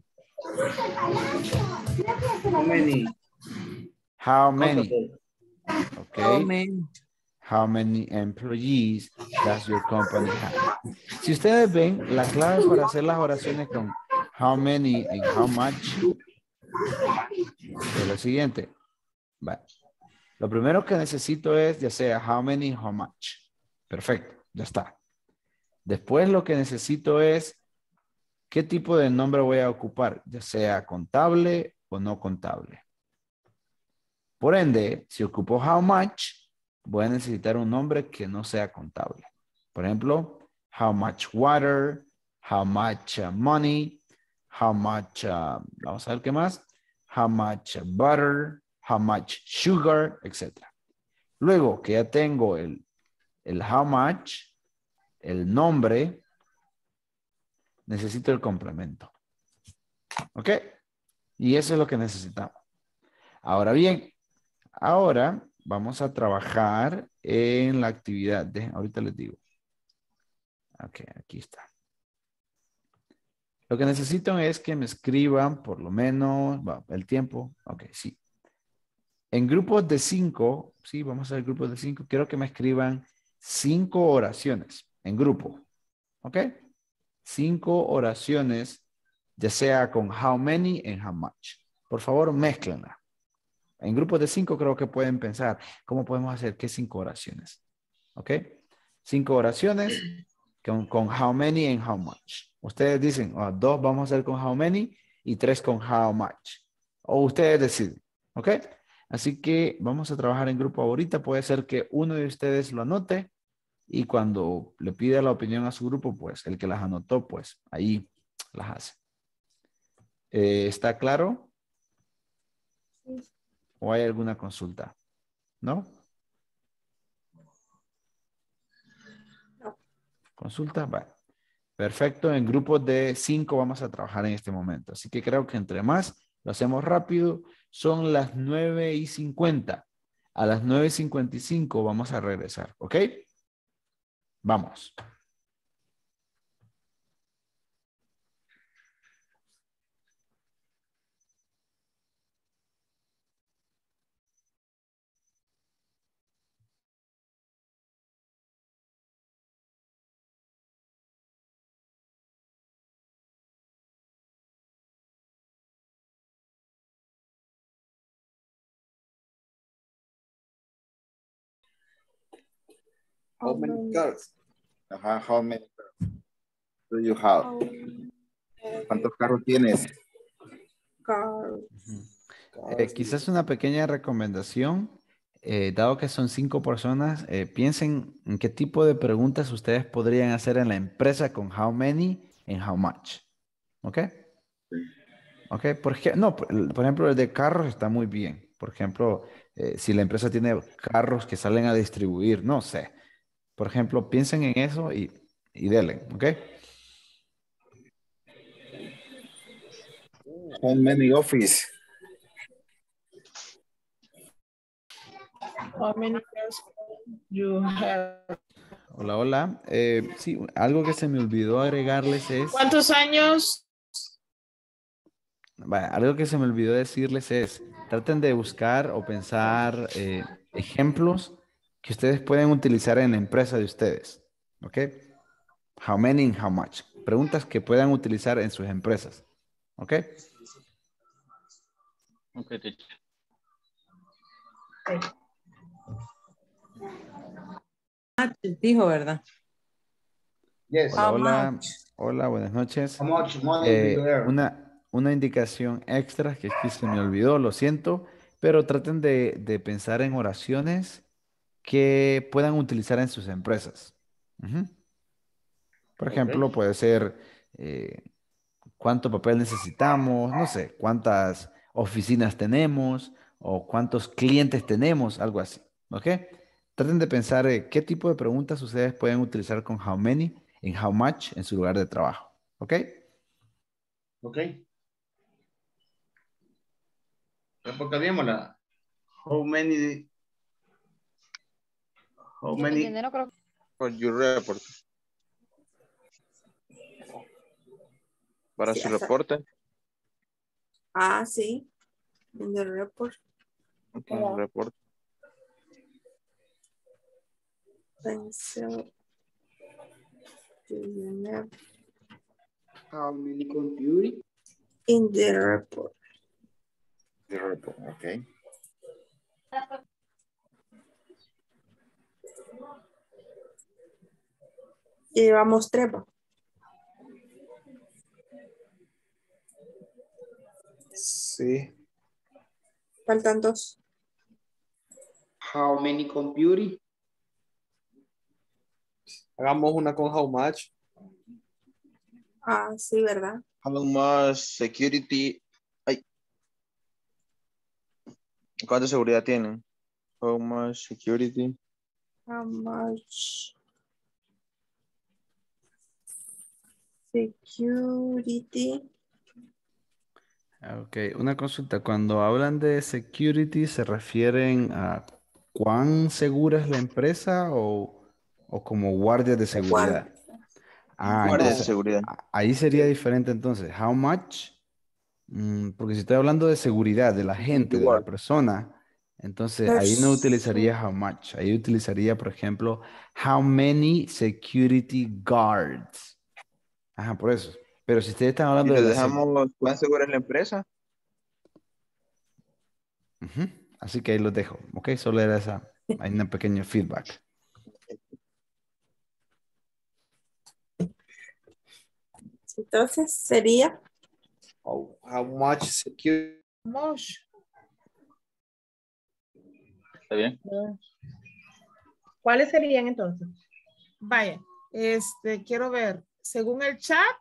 How many? How many. Countable. Okay. How many? How many employees does your company have? Si ustedes ven, la clave para hacer las oraciones con how many and how much es lo siguiente. Va. Lo primero que necesito es ya sea how many, how much. Perfecto, ya está. Después lo que necesito es qué tipo de nombre voy a ocupar, ya sea contable o no contable. Por ende, si ocupo how much, voy a necesitar un nombre que no sea contable. Por ejemplo, how much water, how much uh, money, how much, uh, vamos a ver qué más, how much uh, butter, how much sugar, etcétera. Luego que ya tengo el, el how much, el nombre, necesito el complemento. ¿Ok? Y eso es lo que necesitamos. Ahora bien, ahora vamos a trabajar en la actividad. De, ahorita les digo. Ok, aquí está. Lo que necesito es que me escriban por lo menos va, el tiempo. Ok, sí. En grupos de cinco, sí, vamos a hacer grupos de cinco. Quiero que me escriban cinco oraciones en grupo. Ok. Cinco oraciones, ya sea con how many and how much. Por favor, mézclenla. En grupos de cinco creo que pueden pensar, ¿cómo podemos hacer? ¿Qué cinco oraciones? ¿Ok? Cinco oraciones con, con how many and how much. Ustedes dicen, oh, dos vamos a hacer con how many y tres con how much. O ustedes deciden. ¿Ok? Así que vamos a trabajar en grupo ahorita. Puede ser que uno de ustedes lo anote y cuando le pida la opinión a su grupo, pues el que las anotó, pues ahí las hace. Eh, ¿Está claro? ¿O hay alguna consulta? ¿No? No. ¿Consulta? Vale. Perfecto. En grupos de cinco vamos a trabajar en este momento. Así que creo que entre más lo hacemos rápido. Son las nueve y cincuenta. A las nueve y cincuenta y cinco vamos a regresar. ¿Ok? Vamos. How many cars? Ajá, how many cars do you have? ¿Cuántos carros tienes? Car. Eh, quizás una pequeña recomendación, eh, dado que son cinco personas, eh, piensen en qué tipo de preguntas ustedes podrían hacer en la empresa con how many and how much. ¿Ok? ¿Ok? Porque, no, por, por ejemplo, el de carros está muy bien. Por ejemplo, eh, si la empresa tiene carros que salen a distribuir, no sé. Por ejemplo, piensen en eso y, y denle, ¿ok? How many office? How many years you have? Hola, hola. Eh, sí, algo que se me olvidó agregarles es... ¿Cuántos años? Vaya, algo que se me olvidó decirles es, traten de buscar o pensar eh, ejemplos que ustedes pueden utilizar en la empresa de ustedes. ¿Ok? How many and how much. Preguntas que puedan utilizar en sus empresas. ¿Ok? Ok, teacher. Dijo, ¿verdad? Yes. Hola, How hola. much? Hola, buenas noches. How much money Eh, do you earn? una, una indicación extra que aquí se me olvidó, lo siento, pero traten de, de pensar en oraciones que puedan utilizar en sus empresas. Ujú. Por ejemplo, Ok. puede ser eh, cuánto papel necesitamos, no sé, cuántas oficinas tenemos o cuántos clientes tenemos, algo así. ¿Ok? Traten de pensar eh, qué tipo de preguntas ustedes pueden utilizar con how many en how much en su lugar de trabajo. ¿Ok? Ok. Porque la how many how Yo many entiendo, no creo. For your report. Para Sí, su hasta- reporte. Ah, sí. In the report. Ok, el reporte. Pencil. Do you have How many computer? in the report? The report, okay. Y llevamos tres. ¿va? Sí. Faltan dos. How many computer? Hagamos una con how much. Ah, sí, ¿verdad? How much security? Ay. ¿Cuánta seguridad tienen? How much security? How much security? Ok, una consulta. Cuando hablan de security, ¿se refieren a cuán segura es la empresa o, o como guardias de seguridad? Ah, Guardia de entonces seguridad. a- ahí sería diferente entonces. How much? Mm, porque si estoy hablando de seguridad de la gente, de la persona, entonces ahí no utilizaría how much. Ahí utilizaría, por ejemplo, how many security guards. Ajá, por eso. Pero si ustedes están Y hablando de lo la seg- dejamos, ¿cuán segura es la empresa? Ujú. Así que ahí los dejo, ¿ok? Solo era esa, hay una pequeña feedback. Entonces sería How, how much security? Much. ¿Está bien? ¿Cuáles serían entonces? Vaya, este, quiero ver. Según el chat,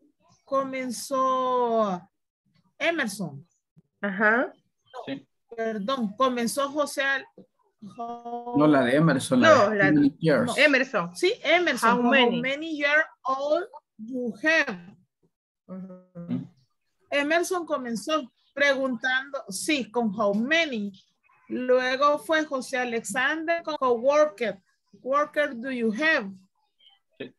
comenzó Emerson. Ajá. Sí. Perdón, comenzó José. Al- No, la de Emerson. La No, de la how many years. no. Emerson. Sí, Emerson. How How many? many years old you have? Emerson comenzó preguntando, sí, con how many. Luego fue José Alexander con coworker. Worker do you have? Sí.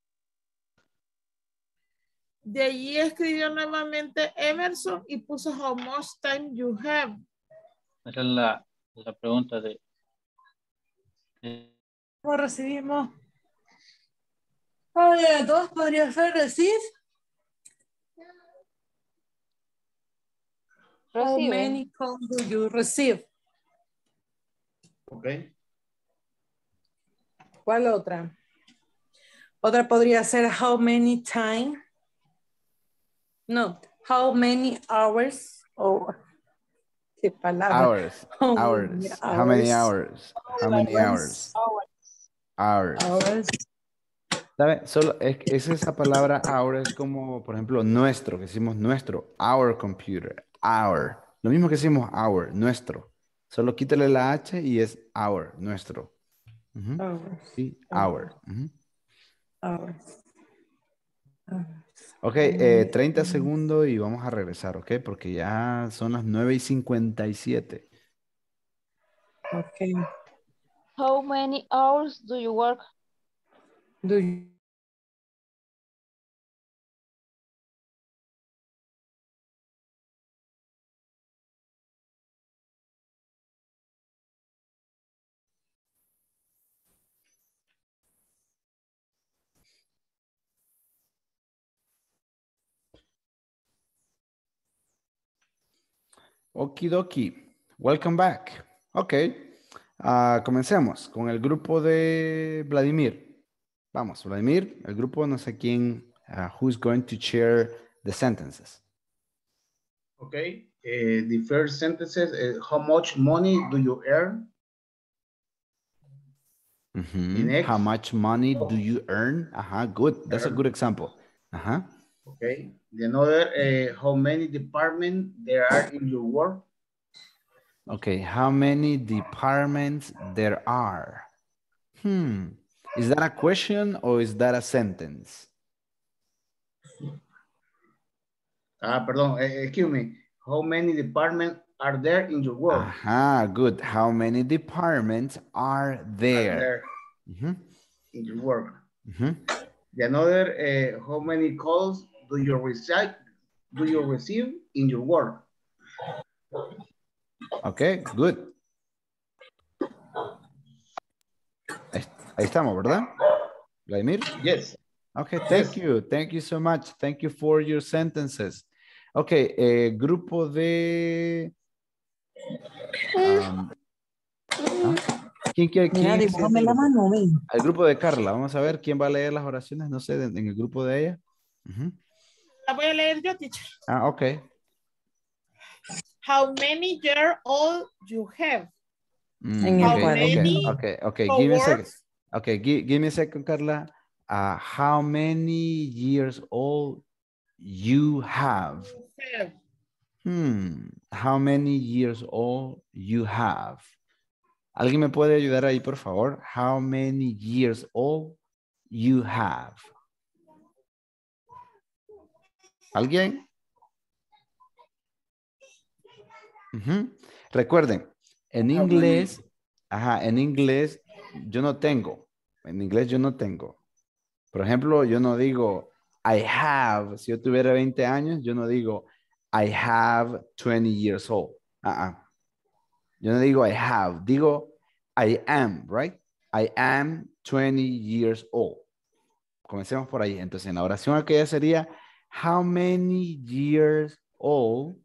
De allí escribió nuevamente Emerson y puso how much time you have. Esa es la, la pregunta de... de- ¿Cómo recibimos? Oye, dos podría ser receive. How Recibe. many calls do you receive? Ok. ¿Cuál otra? Otra podría ser how many time. No, how many hours. Oh, qué palabra. Hours, How many hours. How many hours? How many hours? Hours. Hours. ¿Sabe? Solo es, es esa palabra hour es como, por ejemplo, nuestro, que decimos nuestro, our computer, our. Lo mismo que decimos our, nuestro. Solo quítale la H y es our, nuestro. Ujú. Hours. Sí, our. Ujú. Hours. Ok, eh, treinta segundos y vamos a regresar, ¿ok? Porque ya son las nueve y cincuenta y siete. Okay. How many hours do you work? Do you Okidoki. Welcome back. Ok. Ah, comencemos con el grupo de Vladimir. Vamos, Vladimir, el grupo no sé quién, uh, who's going to share the sentences. Okay. Uh, the first sentences, uh, how much money do you earn? Mhm. The next. How much money do you earn? Ajá, good. That's a good example. Ajá. Okay. The another, uh, how many departments there are in your work? Okay, how many departments there are? Hmm. Is that a question or is that a sentence? Ah, perdón, eh, excuse me. How many departments are there in your work? Aha, good. How many departments are there? Are there Mhm, in your work? mhm. The another, uh, how many calls do you receive, do you receive in your work? Okay, good. Ahí, ahí estamos, ¿verdad? Vladimir? Yes. Okay, thank Yes. you. Thank you so much. Thank you for your sentences. Okay, eh, grupo de... um, ¿ah? ¿Quién quiere? Mira, ¿Quién es dibújame el la grupo? mano, ven. El grupo de Carla. Vamos a ver quién va a leer las oraciones, no sé, en en el grupo de ella. Ujú. La voy a leer yo, teacher. Ah, ok. How many years old you have? Mm, En el How okay, many okay, okay, okay. Give me a second. coworkers Okay, give, give me a second, Carla. Uh, how many years old you have? have? Hmm. How many years old you have? ¿Alguien me puede ayudar ahí, por favor? How many years old you have? ¿Alguien? Ujú. Recuerden, en How many? inglés, ajá, en inglés yo no tengo. En inglés yo no tengo. Por ejemplo, yo no digo I have. Si yo tuviera veinte años, yo no digo I have twenty years old. Uh -uh. Yo no digo I have. Digo I am, right? I am twenty years old. Comencemos por ahí. Entonces, en la oración aquella sería how many years old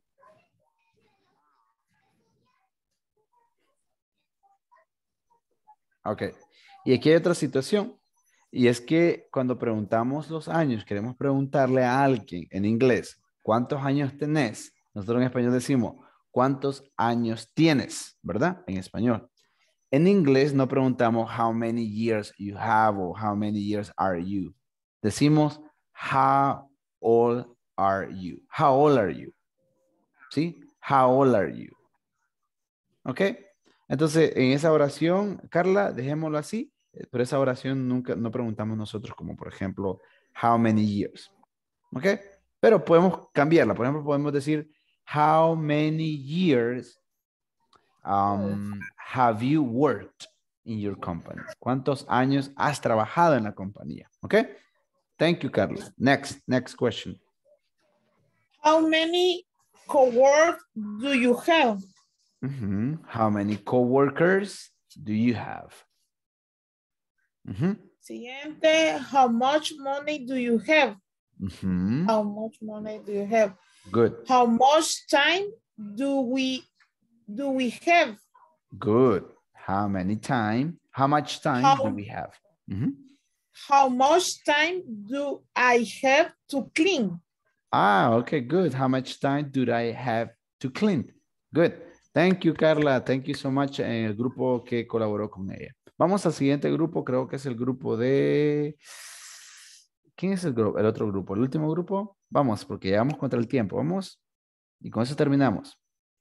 Ok. Y aquí hay otra situación. Y es que cuando preguntamos los años, queremos preguntarle a alguien en inglés, ¿cuántos años tenés? Nosotros en español decimos, ¿cuántos años tienes? ¿Verdad? En español. En inglés no preguntamos how many years you have o how many years are you. Decimos how old are you? How old are you? ¿Sí? How old are you? ¿Ok? Entonces, en esa oración, Carla, dejémoslo así, pero esa oración nunca, no preguntamos nosotros como, por ejemplo, how many years. ¿Ok? Pero podemos cambiarla. Por ejemplo, podemos decir, how many years um, have you worked in your company? ¿Cuántos años has trabajado en la compañía? ¿Ok? Thank you, Carla. Next, next question. How many coworkers do you have? Mm-hmm. How many coworkers do you have? Mm-hmm. Siguiente, how much money do you have? Mm-hmm. How much money do you have? Good. How much time do we do we have? Good. How many time? How much time How, do we have? Mm-hmm. How much time do I have to clean? Ah, okay, good. How much time do I have to clean? Good. Thank you, Carla. Thank you so much en el grupo que colaboró con ella. Vamos al siguiente grupo, creo que es el grupo de... ¿Quién es el grupo? El otro grupo, el último grupo. Vamos, porque llegamos contra el tiempo. Vamos. Y con eso terminamos.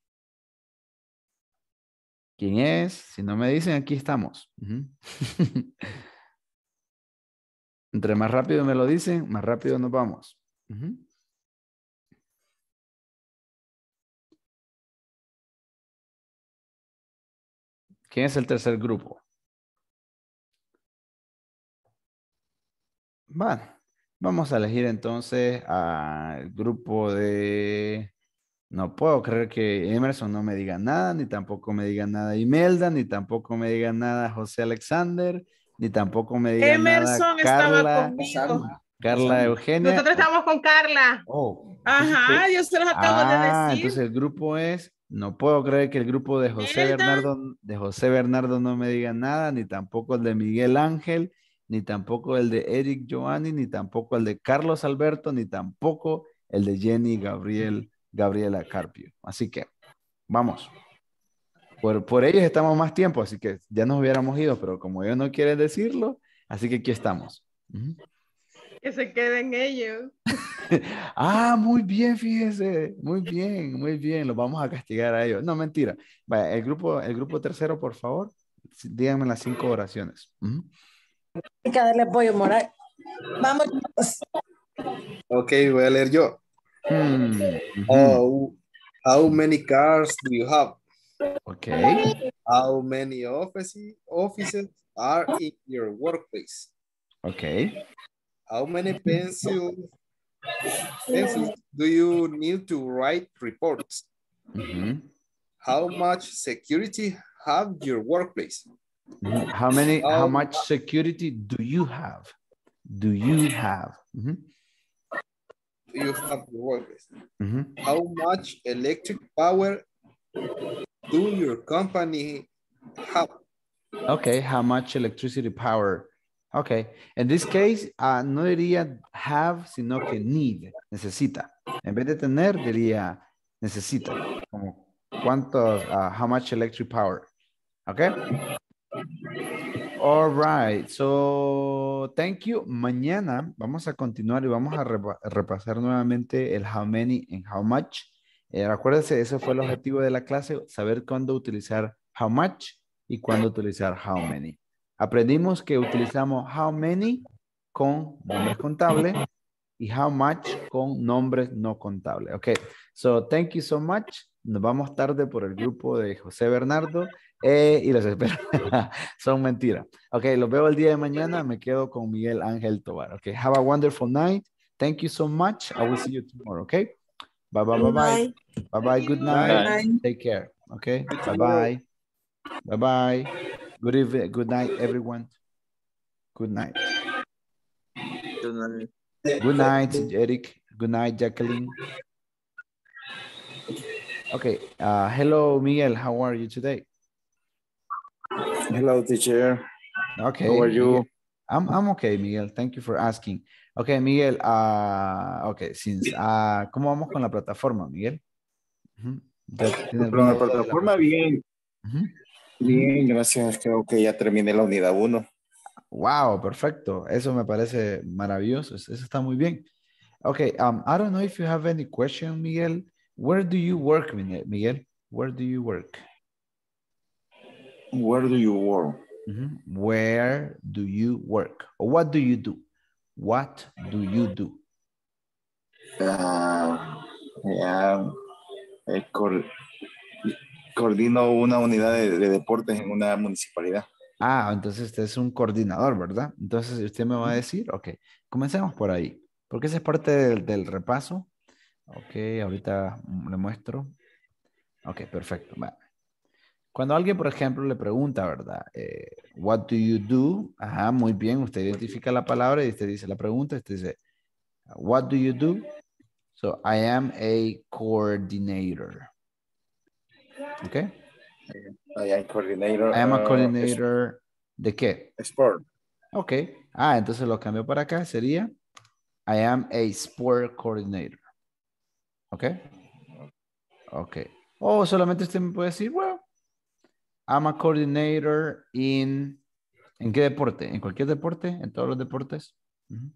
¿Quién es? Si no me dicen, aquí estamos. Uh-huh. Entre más rápido me lo dicen, más rápido nos vamos. Uh-huh. ¿Quién es el tercer grupo? Bueno, vamos a elegir entonces al grupo de... No puedo creer que Emerson no me diga nada, ni tampoco me diga nada Imelda, ni tampoco me diga nada José Alexander, ni tampoco me diga Emerson nada estaba Carla, conmigo. Carla Eugenia. Nosotros estamos con Carla. Oh, Ajá, yo se los acabo ah, de decir. entonces el grupo es, no puedo creer que el grupo de José Imelda. Bernardo, de José Bernardo no me diga nada, ni tampoco el de Miguel Ángel, ni tampoco el de Eric Giovanni, ni tampoco el de Carlos Alberto, ni tampoco el de Jenny Gabriel, Gabriela Carpio. Así que, vamos. Por, por ellos estamos más tiempo, así que ya nos hubiéramos ido, pero como ellos no quieren decirlo, así que aquí estamos. Uh-huh. Que se queden ellos. Ah, muy bien, fíjese. Muy bien, muy bien. Los vamos a castigar a ellos. No, mentira. Vaya, el grupo, el grupo tercero, por favor, sí, díganme las cinco oraciones. Ujú. Hay que darle apoyo moral. Vamos. Ok, voy a leer yo. Hmm, ujú. Oh, how many cars do you have? Ok, How many offices, offices are in your workplace? ok. How many pencils, pencils do you need to write reports? Ujú, How much security have your workplace? ujú. How many, how How, much security do you have? Do you have? Ujú, do you have your workplace? ujú. How much electric power do your company have? Okay, how much electricity power? Okay, in this case, uh, no diría have, sino que need, necesita. En vez de tener, diría necesita. Como cuántos, uh, how much electric power. Okay? All right, so thank you. Mañana vamos a continuar y vamos a repa- repasar nuevamente el how many and how much. Eh, acuérdense, ese fue el objetivo de la clase, saber cuándo utilizar how much y cuándo utilizar how many. Aprendimos que utilizamos how many con nombres contables y how much con nombres no contables. Ok, so thank you so much. Nos vamos tarde por el grupo de José Bernardo eh, y los espero. Son mentiras. Ok, los veo el día de mañana. Me quedo con Miguel Ángel Tobar. Ok, have a wonderful night. Thank you so much. I will see you tomorrow. Ok, bye bye bye bye. Bye bye. Good night. Bye. Take care. Okay, See you bye tomorrow. bye. Bye bye. Good evening. Good night, everyone. Good night. Good night. Good night, Eric. Good night, Jacqueline. Okay. Uh, hello, Miguel. How are you today? Hello, teacher. Okay. How are you? Miguel. I'm, I'm okay, Miguel. Thank you for asking. Okay, Miguel. Uh, okay, since, uh, ¿cómo vamos con la plataforma, Miguel? Ujú. ¿Ya tiene Pero alguna la duda de la plataforma, bien. Ujú. Bien, gracias. Creo que ya terminé la unidad uno. Wow, perfecto. Eso me parece maravilloso. Eso está muy bien. Okay, um, I don't know if you have any question, Miguel. Where do you work, Mine- Miguel? Where do you work? Where do you work? Mhm. Where do you work? Or what do you do? What do you do? Ah, ya, eh, coor- coordino una unidad de, de deportes en una municipalidad. Ah, entonces usted es un coordinador, ¿verdad? Entonces usted me va a decir, ok, comencemos por ahí, porque esa es parte del, del repaso. Ok, ahorita le muestro. Ok, perfecto. Va. Cuando alguien, por ejemplo, le pregunta, ¿verdad? Eh, what do you do? Ajá, muy bien. Usted identifica la palabra y usted dice la pregunta. Usted dice, what do you do? So, I am a coordinator. ¿Ok? I am coordinator. I am a uh, coordinator. ¿De qué? Sport. Ok. Ah, entonces lo cambio para acá. Sería, I am a sport coordinator. ¿Ok? Ok. O solamente usted me puede decir, well, I'm a coordinator in... ¿En qué deporte? ¿En cualquier deporte? ¿En todos los deportes? Ujú.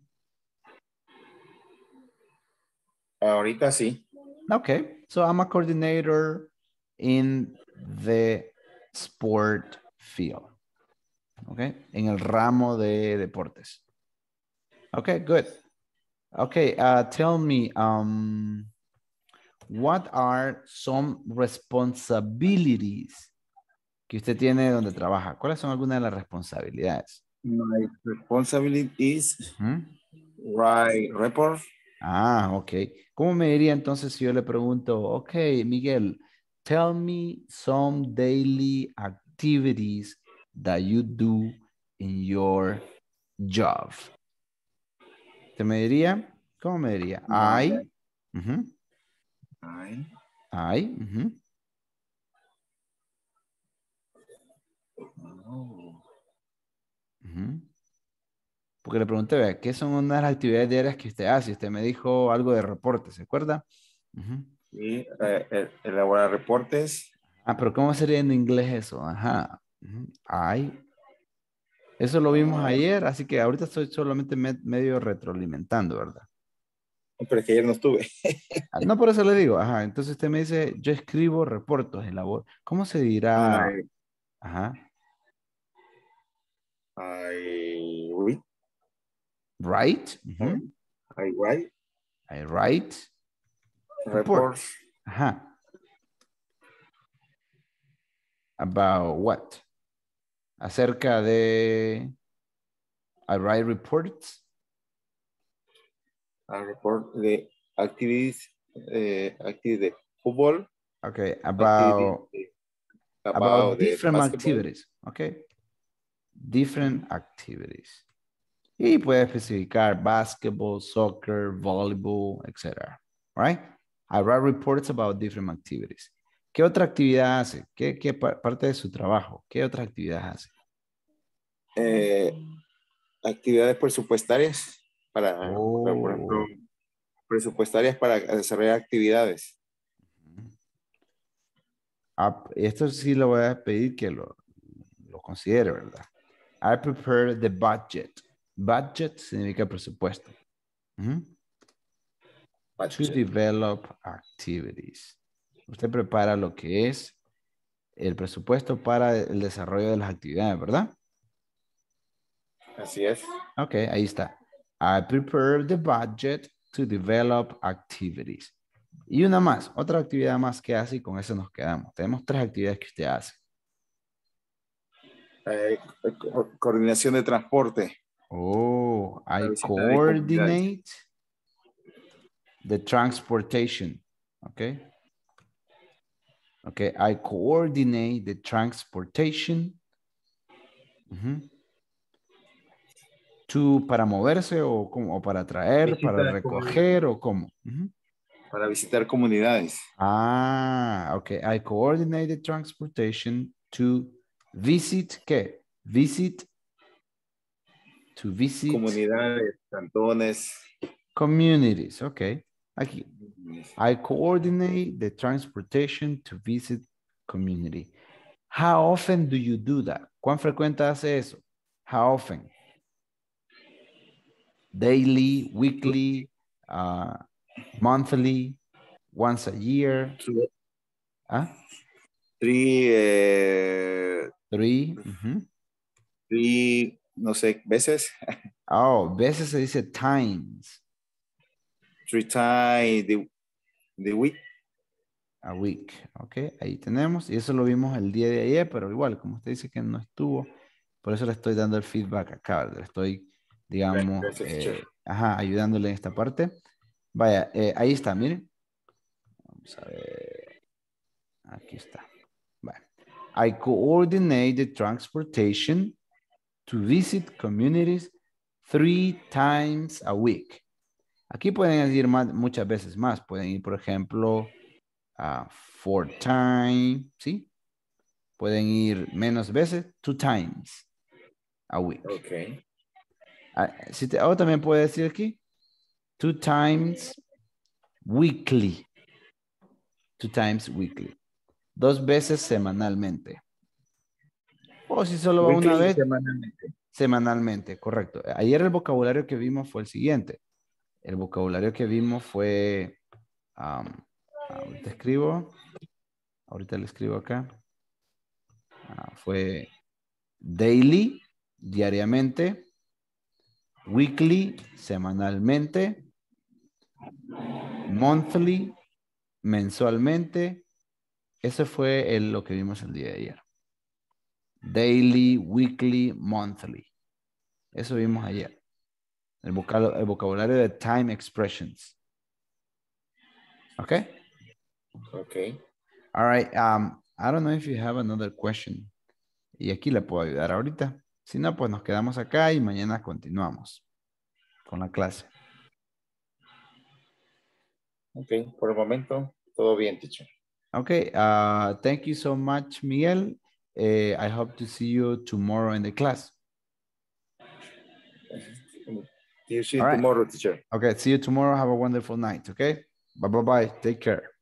Ahorita sí. Okay, so I'm a coordinator in the sport field. Okay, en el ramo de deportes. Okay, good. Okay, uh, tell me, um, what are some responsibilities que usted tiene donde trabaja? ¿Cuáles son algunas de las responsabilidades? My responsibility is Ujú. write report. Ah, ok. ¿Cómo me diría entonces si yo le pregunto, ok, Miguel, tell me some daily activities that you do in your job? ¿Te me diría? ¿Cómo me diría? I. My, Ujú, I, I. Ujú. oh, Ujú. Porque le pregunté, vea, ¿qué son unas de las actividades diarias que usted hace? Usted me dijo algo de reporte, ¿se acuerda? Ujú. sí, eh, eh, elaborar reportes. Ah, pero ¿cómo sería en inglés eso? Ajá. Ujú. I. Eso lo vimos ayer, así que ahorita estoy solamente me- medio retroalimentando, ¿verdad? Pero es que ayer no estuve. Ah, no, por eso le digo, ajá, entonces usted me dice, yo escribo reportos, elaboro. ¿Cómo se dirá? I, Ajá, I read, write. Ujú. I write I write reports Ajá. About what? Acerca de I write reports. I report the activities, uh, activities de fútbol. Okay, about activities about, about the different basketball. activities. Okay. Different activities. Y puede especificar basketball, soccer, volleyball, et cetera. Right? I write reports about different activities. ¿Qué otra actividad hace? ¿Qué, qué pa- parte de su trabajo? ¿Qué otra actividad hace? Eh, actividades presupuestarias para, para, por ejemplo, Oh. presupuestarias para desarrollar actividades. Ah, esto sí lo voy a pedir que lo, lo considere, ¿verdad? I prepare the budget. Budget significa presupuesto. Ujú. To develop activities. Usted prepara lo que es el presupuesto para el desarrollo de las actividades, ¿verdad? Así es. Ok, ahí está. I prepare the budget to develop activities. Y una más, otra actividad más que hace y con eso nos quedamos. Tenemos tres actividades que usted hace. Eh, co coordinación de transporte. Oh, I visita de coordinate the transportation. Okay. Okay, I coordinate the transportation. Ujú. To, para moverse o, como, o para traer, Visita para de recoger o cómo. Ujú. Para visitar comunidades. Ah, okay. I coordinate the transportation to visit, ¿qué? Visit, to visit. Comunidades, cantones. Communities, okay. Aquí. I coordinate the transportation to visit community. How often do you do that? ¿Cuán frecuente hace eso? How often? Daily, weekly, uh, monthly, once a year? ¿Ah? Three, eh, Three. Uh-huh. three, no sé, veces. Oh, veces se dice times. Three times the, the week. A week, ok, ahí tenemos. Y eso lo vimos el día de ayer, pero igual, como usted dice que no estuvo, por eso le estoy dando el feedback acá, le estoy, digamos, Gracias, eh, ajá, ayudándole en esta parte. Vaya, eh, ahí está, miren. Vamos a ver. Aquí está. Vaya. I coordinate the transportation to visit communities three times a week. Aquí pueden ir más, muchas veces más. Pueden ir, por ejemplo, a four times, ¿sí? Pueden ir menos veces, two times a week. Ok. Ah, si te, o también puede decir aquí, two times weekly. Two times weekly. Dos veces semanalmente. O si solo va Weekly una vez. Semanalmente. Semanalmente, correcto. Ayer el vocabulario que vimos fue el siguiente. El vocabulario que vimos fue, um, ahorita escribo, ahorita le escribo acá. Uh, fue daily, diariamente, weekly, semanalmente, monthly, mensualmente. Ese fue el, lo que vimos el día de ayer. Daily, weekly, monthly. Eso vimos ayer. El, vocab el vocabulario de time expressions. ¿Ok? Ok. All right. Um, I don't know if you have another question. Y aquí le puedo ayudar ahorita. Si no, pues nos quedamos acá y mañana continuamos con la clase. Ok, por el momento, todo bien, teacher. Okay, uh, thank you so much, Miguel. Uh, I hope to see you tomorrow in the class. See you All right. tomorrow, teacher. Okay, see you tomorrow. Have a wonderful night, okay? Bye-bye-bye. Take care.